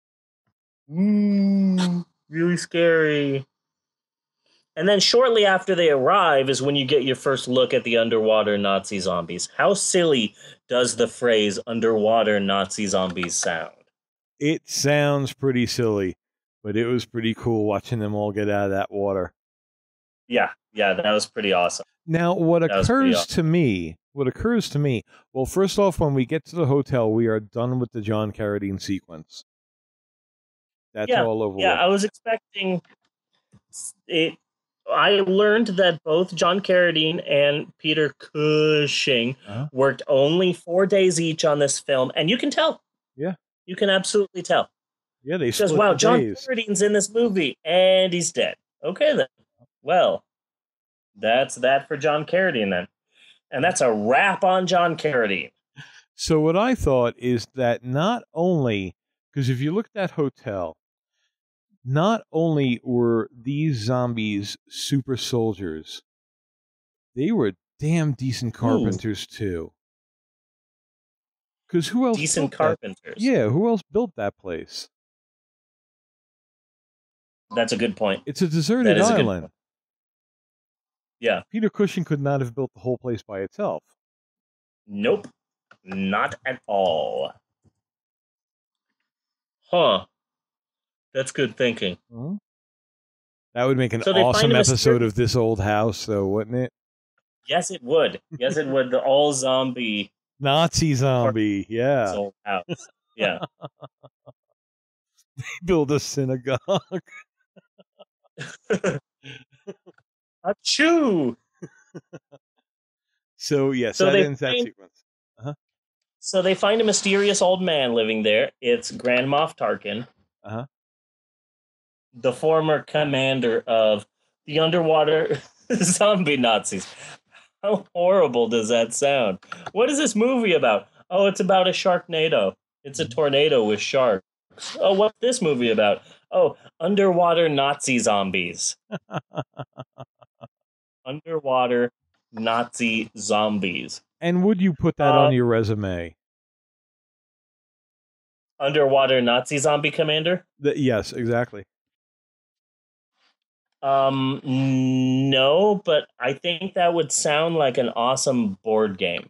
Really scary. And then shortly after they arrive is when you get your first look at the underwater Nazi zombies. How silly does the phrase underwater Nazi zombies sound? It sounds pretty silly, but it was pretty cool watching them all get out of that water. Yeah, that was pretty awesome. Now, what occurs to me, well, first off, when we get to the hotel, we are done with the John Carradine sequence. That's all over. Yeah, I was expecting it. I learned that both John Carradine and Peter Cushing worked only 4 days each on this film, and you can tell. Yeah. You can absolutely tell. Yeah, they says, wow, John Carradine's in this movie, and he's dead. Okay, then. Well, that's that for John Carradine, then. And that's a wrap on John Carradine. So what I thought is that not only, because if you look at that hotel, not only were these zombies super soldiers, they were damn decent carpenters too. Because who else? Decent carpenters. Yeah, who else built that place? That's a good point. It's a deserted island. Yeah. Peter Cushing could not have built the whole place by itself. Nope. Not at all. Huh. That's good thinking. Mm-hmm. That would make an awesome episode of This Old House, though, wouldn't it? Yes, it would. Yes, it would. The all zombie Nazi zombie. Yeah. old house. Yeah. Build a synagogue. Achoo! So, yes, So that they ends that find, sequence. Uh-huh. so they find a mysterious old man living there. It's Grand Moff Tarkin, Uh-huh. the former commander of the underwater zombie Nazis. How horrible does that sound? What is this movie about? Oh, it's about a Sharknado. It's a tornado with sharks. Oh, what's this movie about? Oh, underwater Nazi zombies. Underwater Nazi zombies. And would you put that on your resume? Underwater Nazi zombie commander? Yes, exactly. No, but I think that would sound like an awesome board game.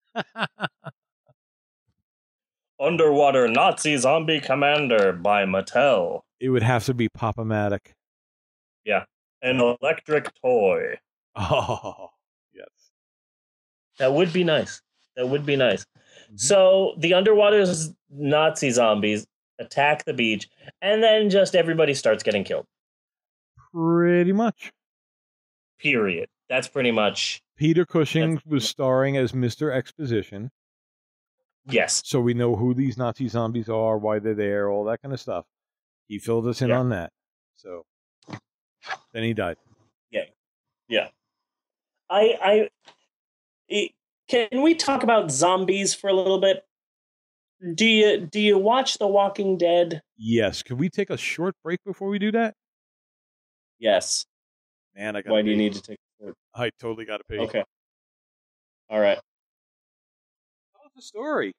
Underwater Nazi Zombie Commander by Mattel. It would have to be Pop-O-Matic. Yeah. An electric toy. Oh, yes. That would be nice. That would be nice. Mm-hmm. So the underwater Nazi zombies attack the beach, and then just everybody starts getting killed. Pretty much. Period. That's pretty much. Peter Cushing was starring as Mr. Exposition. Yes. So we know who these Nazi zombies are, why they're there, all that kind of stuff. He filled us in on that. So then he died. Yeah. Can we talk about zombies for a little bit? Do you watch The Walking Dead? Yes. Could we take a short break before we do that? Yes. Man, I got. Why do you need to take a break? I totally got to pee. Okay. All right. Tell us the story.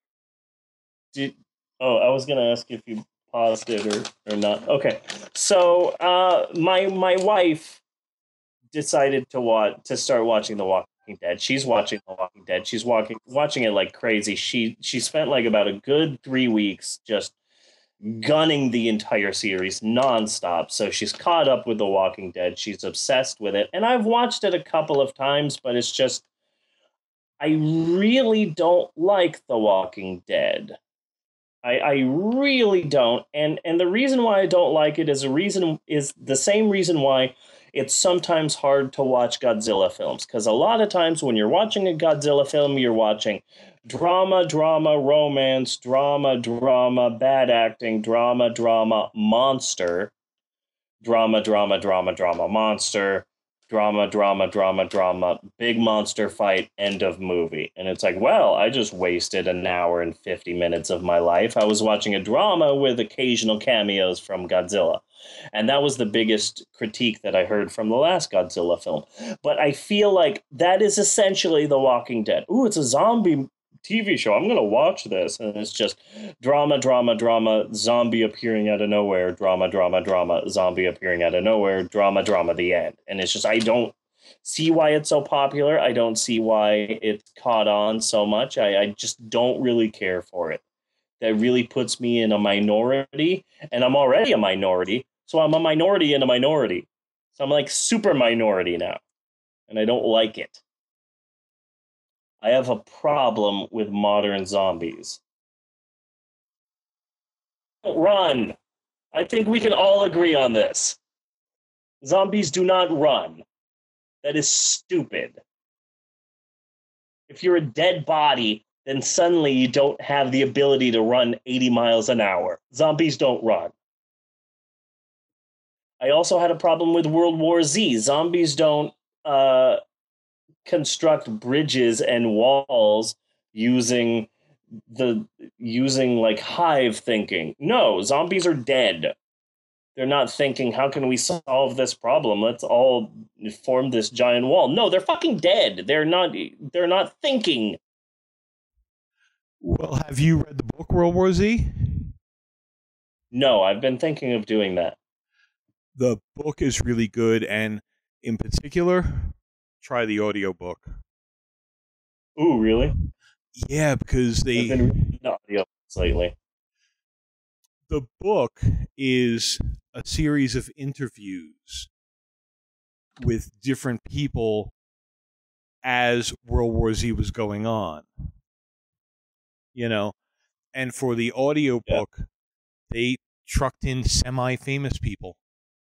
I was gonna ask if you paused it or not. Okay. So my wife decided to start watching The Walking Dead. She's watching The Walking Dead. She's watching it like crazy. She spent like about a good 3 weeks just gunning the entire series nonstop. So she's caught up with The Walking Dead. She's obsessed with it. And I've watched it a couple of times, but it's just I really don't like The Walking Dead. I really don't. And the reason why I don't like it is the same reason why it's sometimes hard to watch Godzilla films. Because a lot of times when you're watching a Godzilla film, you're watching drama, romance, drama, bad acting, drama, monster, drama, monster, drama, big monster fight, end of movie. And it's like, well, I just wasted an hour and 50 minutes of my life. I was watching a drama with occasional cameos from Godzilla. And that was the biggest critique that I heard from the last Godzilla film. But I feel like that is essentially The Walking Dead. Ooh, it's a zombie TV show. I'm going to watch this. And it's just drama, zombie appearing out of nowhere, drama, zombie appearing out of nowhere, drama, the end. And it's just, I don't see why it's so popular. I don't see why it's caught on so much. I just don't really care for it. That really puts me in a minority, and I'm already a minority. So I'm a minority in a minority. So I'm like super minority now, and I don't like it. I have a problem with modern zombies. Run. I think we can all agree on this. Zombies do not run. That is stupid. If you're a dead body, then suddenly you don't have the ability to run 80 miles an hour. Zombies don't run. I also had a problem with World War Z. Zombies don't construct bridges and walls using like hive thinking. No, zombies are dead. They're not thinking, how can we solve this problem? Let's all form this giant wall. No, they're fucking dead. They're not thinking. Well, have you read the book World War Z? No, I've been thinking of doing that. The book is really good, and in particular, try the audiobook. Ooh, really? Yeah, because I've been reading audiobooks lately. The book is a series of interviews with different people as World War Z was going on. you know. And for the audiobook, they trucked in semi-famous people.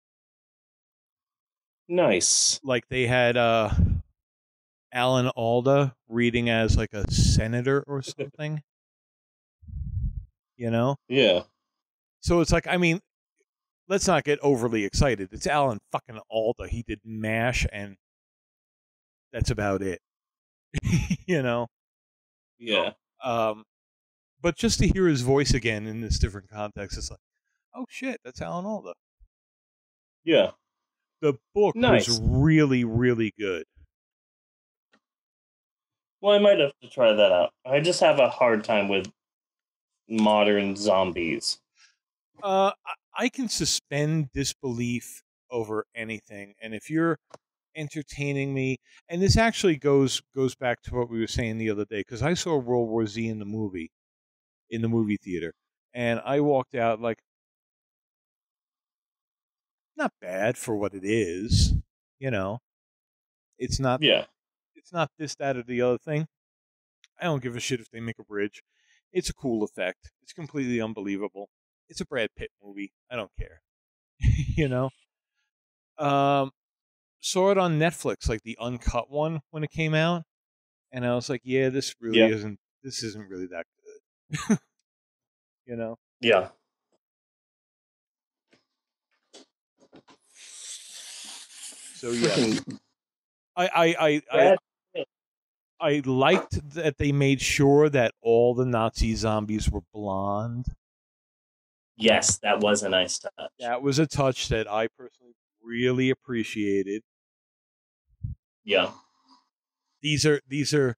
Nice. Like they had Alan Alda reading as like a senator or something, you know? Yeah. So it's like, I mean, let's not get overly excited. It's Alan fucking Alda. He did MASH, and that's about it, you know? Yeah. But just to hear his voice again in this different context, it's like, oh shit, that's Alan Alda. Yeah. The book Nice. was really, really good. Well, I might have to try that out. I just have a hard time with modern zombies. I can suspend disbelief over anything, and if you're entertaining me, and this actually goes back to what we were saying the other day, because I saw World War Z in the movie theater, and I walked out like, not bad for what it is, you know. It's not this, that, or the other thing. I don't give a shit if they make a bridge. It's a cool effect. It's completely unbelievable. It's a Brad Pitt movie. I don't care. You know? Saw it on Netflix, like the uncut one when it came out. And I was like, yeah, this isn't really that good. You know? Yeah. So yeah. I liked that they made sure that all the Nazi zombies were blonde. Yes, that was a nice touch. That was a touch that I personally really appreciated. Yeah. These are the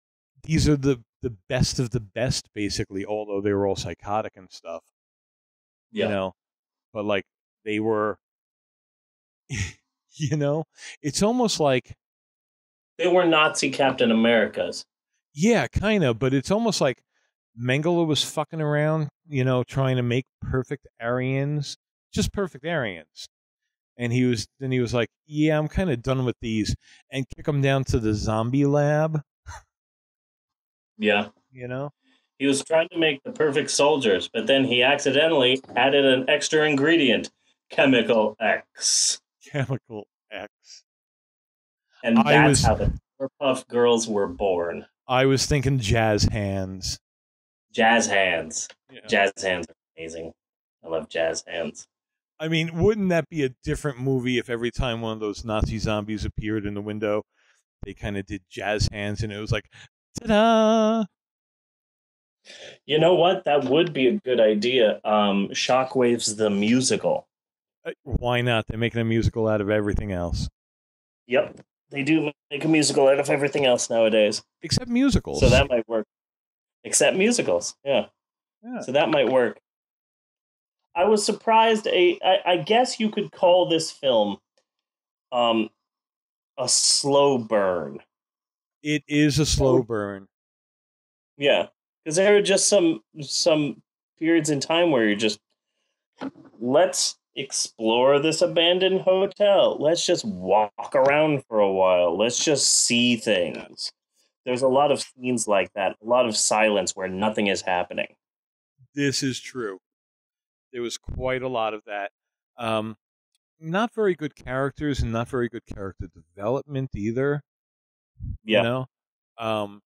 best of the best, basically, although they were all psychotic and stuff. Yeah. You know? But like they were you know, it's almost like they were Nazi Captain Americas. Yeah, kind of, but it's almost like Mengele was fucking around, you know, trying to make perfect Aryans, just perfect Aryans. And he was like, yeah, I'm kind of done with these, and kick them down to the zombie lab. Yeah. You know? He was trying to make the perfect soldiers, but then he accidentally added an extra ingredient, Chemical X. Chemical X. And that's how the Powerpuff Girls were born. I was thinking Jazz Hands. Jazz Hands. Yeah. Jazz Hands are amazing. I love Jazz Hands. I mean, wouldn't that be a different movie if every time one of those Nazi zombies appeared in the window, they kind of did Jazz Hands and it was like, ta-da! You know what? That would be a good idea. Shockwave's the musical. Why not? They're making a musical out of everything else. Yep. They do make a musical out of everything else nowadays. Except musicals. So that might work. Except musicals, yeah. So that might work. I was surprised. I guess you could call this film a slow burn. It is a slow burn. Yeah. Because there are just some periods in time where you're just, let's explore this abandoned hotel. Let's just walk around for a while. Let's just see things. There's a lot of scenes like that, a lot of silence where nothing is happening. This is true. There was quite a lot of that. Not very good characters and not very good character development either. Yeah. You know?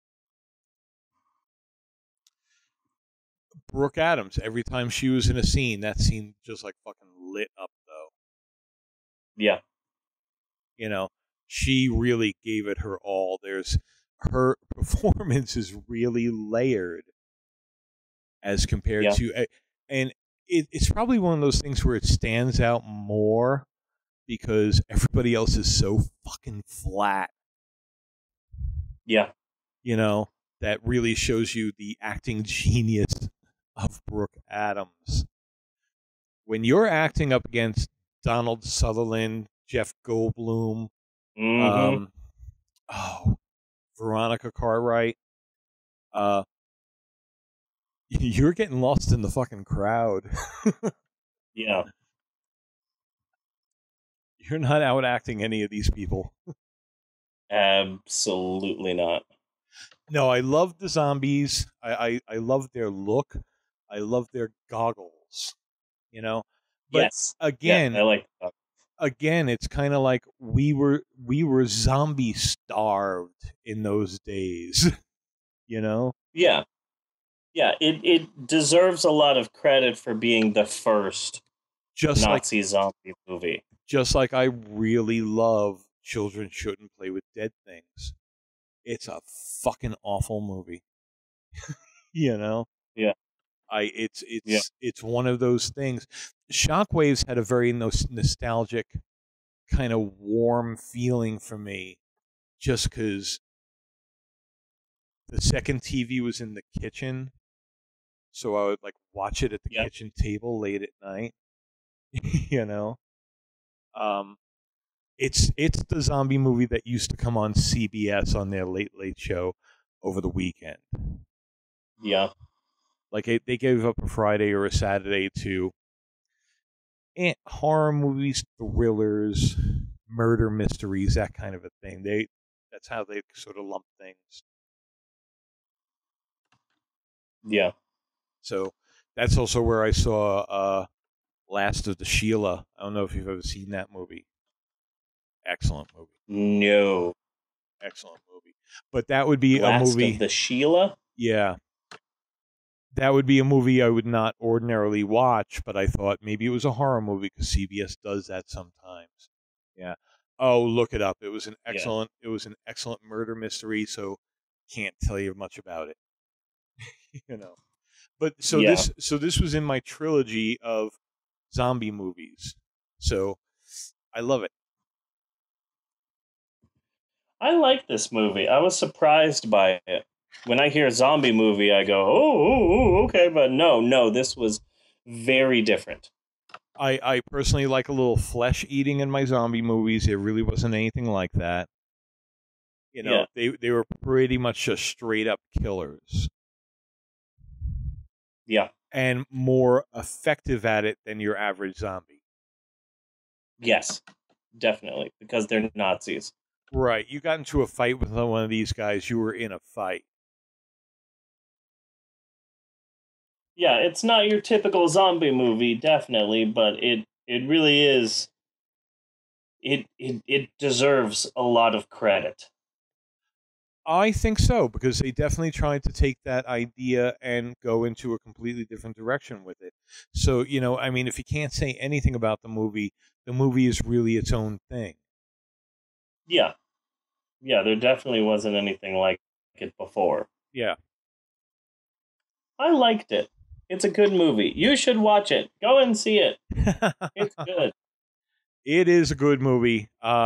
Brooke Adams, every time she was in a scene, that scene just like fucking lit up though. Yeah. You know, she really gave it her all. Her performance is really layered as compared to, and it's probably one of those things where it stands out more because everybody else is so fucking flat. Yeah. You know, that really shows you the acting genius of Brooke Adams. When you're acting up against Donald Sutherland, Jeff Goldblum, Veronica Cartwright, you're getting lost in the fucking crowd. Yeah. You're not out acting any of these people. Absolutely not. No, I love the zombies. I love their look. I love their goggles. You know, but Yes. Yeah, again, I like that. it's kind of like we were zombie starved in those days. You know, Yeah. Yeah, it deserves a lot of credit for being the first just like Nazi zombie movie. I really love Children Shouldn't Play with Dead Things. It's a fucking awful movie. You know, Yeah. it's Yeah. it's one of those things. Shockwaves had a very nostalgic kind of warm feeling for me, just because the second TV was in the kitchen, so I would like watch it at the Yeah. kitchen table late at night. You know, um, it's the zombie movie that used to come on CBS on their Late Late Show over the weekend. Yeah. Like they gave up a Friday or a Saturday to horror movies, thrillers, murder mysteries, that kind of a thing. That's how they sort of lump things. Yeah. So that's also where I saw Last of the Sheila. I don't know if you've ever seen that movie. Excellent movie. No. Excellent movie. But that would be Last a movie. of the Sheila? Yeah. That would be a movie I would not ordinarily watch, but I thought maybe it was a horror movie because CBS does that sometimes. Yeah. Oh, look it up. It was an excellent. It was an excellent murder mystery. So can't tell you much about it. You know. But so this was in my trilogy of zombie movies. So I love it. I like this movie. I was surprised by it. When I hear a zombie movie, I go, oh, okay. But no, this was very different. I personally like a little flesh eating in my zombie movies. It really wasn't anything like that. You know, they were pretty much just straight up killers. Yeah. And more effective at it than your average zombie. Yes, definitely. Because they're Nazis. Right. You got into a fight with one of these guys, you were in a fight. Yeah, it's not your typical zombie movie, definitely, but it really is. It deserves a lot of credit. I think so, because they definitely tried to take that idea and go into a completely different direction with it. So, you know, I mean, if you can't say anything about the movie is really its own thing. Yeah. Yeah, there definitely wasn't anything like it before. Yeah. I liked it. It's a good movie. You should watch it. Go and see it. It's good. It is a good movie.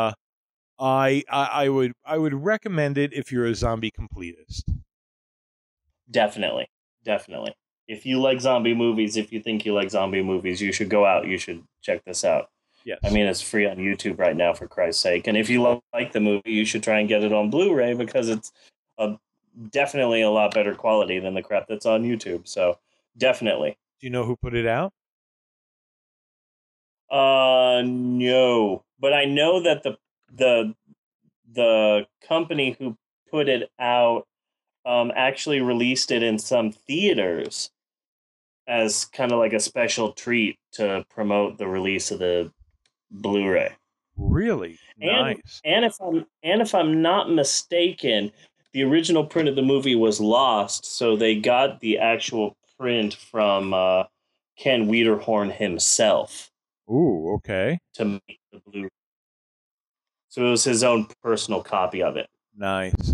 I would recommend it if you're a zombie completist. Definitely. If you like zombie movies, if you think you like zombie movies, you should go out. You should check this out. Yes. I mean, it's free on YouTube right now, for Christ's sake. And if you like the movie, you should try and get it on Blu-ray because it's definitely a lot better quality than the crap that's on YouTube. So definitely. Do you know who put it out? No, but I know that the company who put it out actually released it in some theaters as kind of like a special treat to promote the release of the Blu-ray. Really? Nice. And if I'm not mistaken, the original print of the movie was lost, so they got the actual print from Ken Wiederhorn himself. Ooh, okay. To make the Blu-ray. So it was his own personal copy of it. Nice.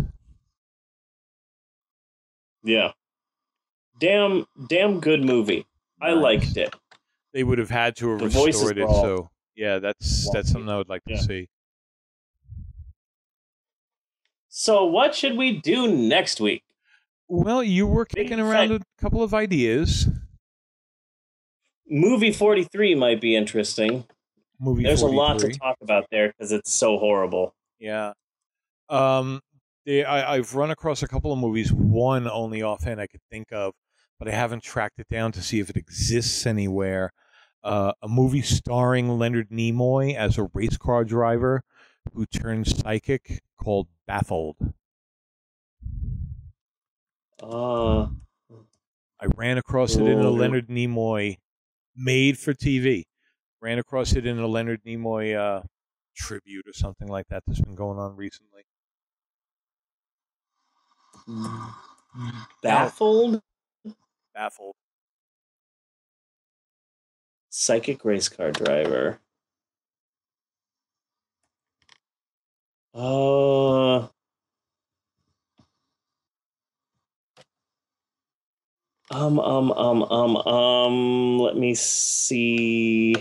Yeah. Damn good movie. Nice. I liked it. They would have had to have restored it, so yeah, that's something I would like to see. So what should we do next week? Well, you were kicking around a couple of ideas. Movie 43 might be interesting. There's 43. A lot to talk about there because it's so horrible. Yeah. I've run across a couple of movies, one only offhand I could think of, but I haven't tracked it down to see if it exists anywhere. A movie starring Leonard Nimoy as a race car driver who turns psychic called Baffled. Uh, I ran across it in a Leonard Nimoy made for TV. Ran across it in a Leonard Nimoy tribute or something like that that's been going on recently. Baffled? Baffled. Psychic race car driver. Let me see.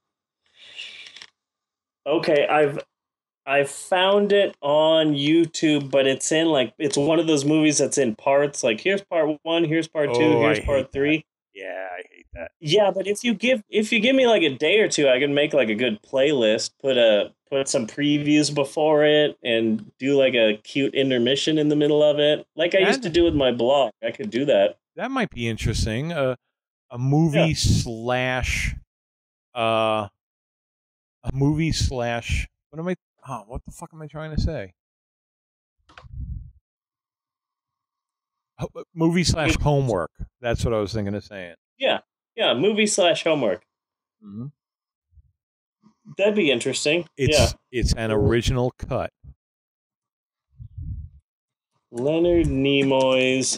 Okay, I've found it on YouTube, but it's one of those movies that's in parts. Like here's part 1, here's part 2, here's part 3. That. Yeah, I hate that. Yeah, but if you give me like a day or two, I can make like a good playlist, put some previews before it, and do like a cute intermission in the middle of it, like I used to do with my blog. I could do that. That might be interesting. A movie slash what am I? Oh, what the fuck am I trying to say? Movie slash homework. That's what I was thinking of saying. Yeah, movie slash homework. Mm-hmm. That'd be interesting. It's an original cut. Leonard Nimoy's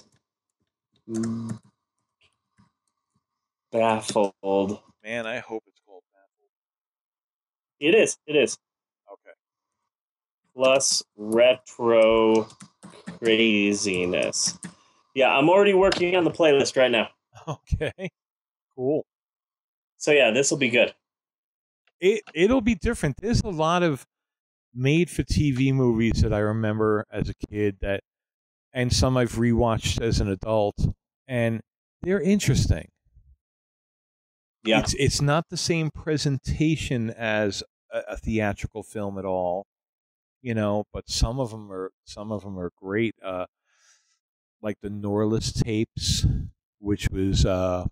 Baffled. Man, I hope it's called Baffled. It is. Okay. Plus retro craziness. Yeah, I'm already working on the playlist right now. Okay. Cool. So yeah, this will be good. It'll be different. There's a lot of made-for-TV movies that I remember as a kid and some I've rewatched as an adult, and they're interesting. Yeah, it's not the same presentation as a theatrical film at all, but some of them are great. Like the Norliss tapes, which was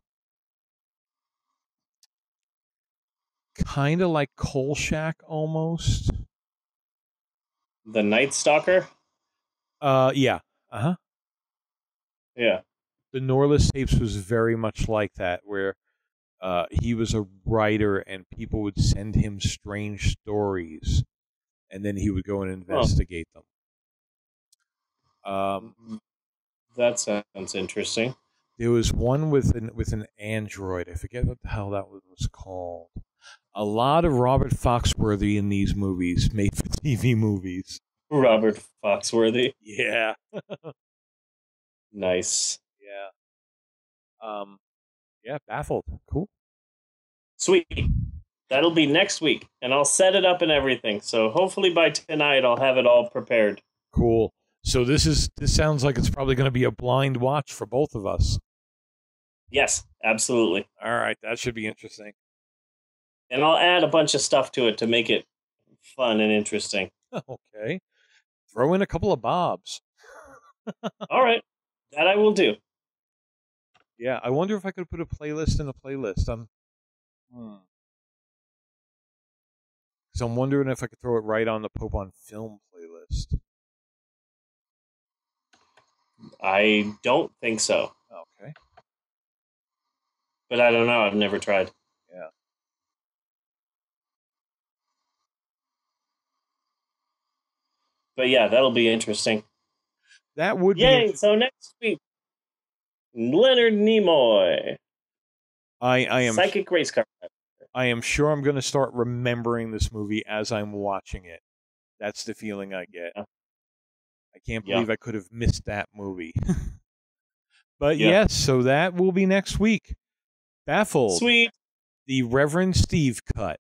kind of like Kolchak almost. The Night Stalker. Yeah. Yeah. The Norliss tapes was very much like that, where he was a writer and people would send him strange stories, and then he would go and investigate them. That sounds interesting. There was one with an android. I forget what the hell that was called. A lot of Robert Foxworthy in these movies, made for TV movies. Robert Foxworthy. Yeah. Nice. Yeah. Yeah, Baffled. Cool. Sweet. That'll be next week, and I'll set it up and everything. So hopefully by tonight I'll have it all prepared. Cool. So this sounds like it's probably going to be a blind watch for both of us. Yes, absolutely. All right, that should be interesting. And I'll add a bunch of stuff to it to make it fun and interesting. Okay. Throw in a couple of bobs. All right. That I will do. Yeah, I wonder if I could put a playlist in a playlist. Because I'm wondering if I could throw it right on the Pope on Film playlist. I don't think so. Okay. But I don't know. I've never tried. Yeah. But yeah, that'll be interesting. That would Yay! be. So next week, Leonard Nimoy. I am Psychic race car. I am sure I'm going to start remembering this movie as I'm watching it. That's the feeling I get. Yeah. I can't believe I could have missed that movie. But yes, so that will be next week. Baffled. Sweet. The Reverend Steve cut.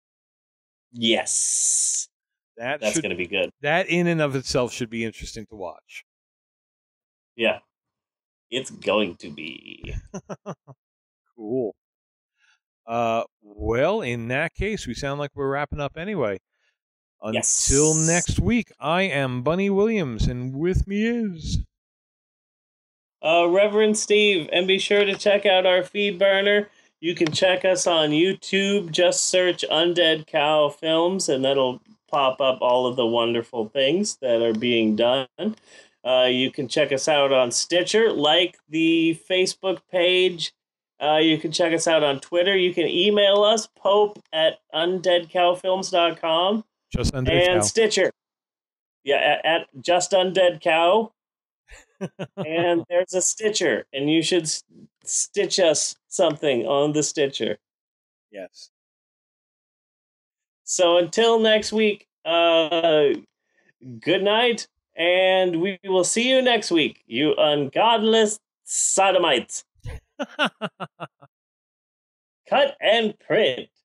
Yes. That's going to be good. That in and of itself should be interesting to watch. Yeah. It's going to be. Cool. Well, in that case, we sound like we're wrapping up anyway. Until next week, I am Bunny Williams, and with me is... Reverend Steve, and be sure to check out our feed burner. You can check us on YouTube. Just search Undead Cow Films, and that'll pop up all of the wonderful things that are being done. You can check us out on Stitcher, like the Facebook page. You can check us out on Twitter. You can email us, pope@undeadcowfilms.com. Just Undead and Cow. Stitcher. Yeah, at Just Undead Cow. And there's a Stitcher, and you should stitch us something on the Stitcher. Yes. So until next week, good night, and we will see you next week, you ungodless sodomites. Cut and print.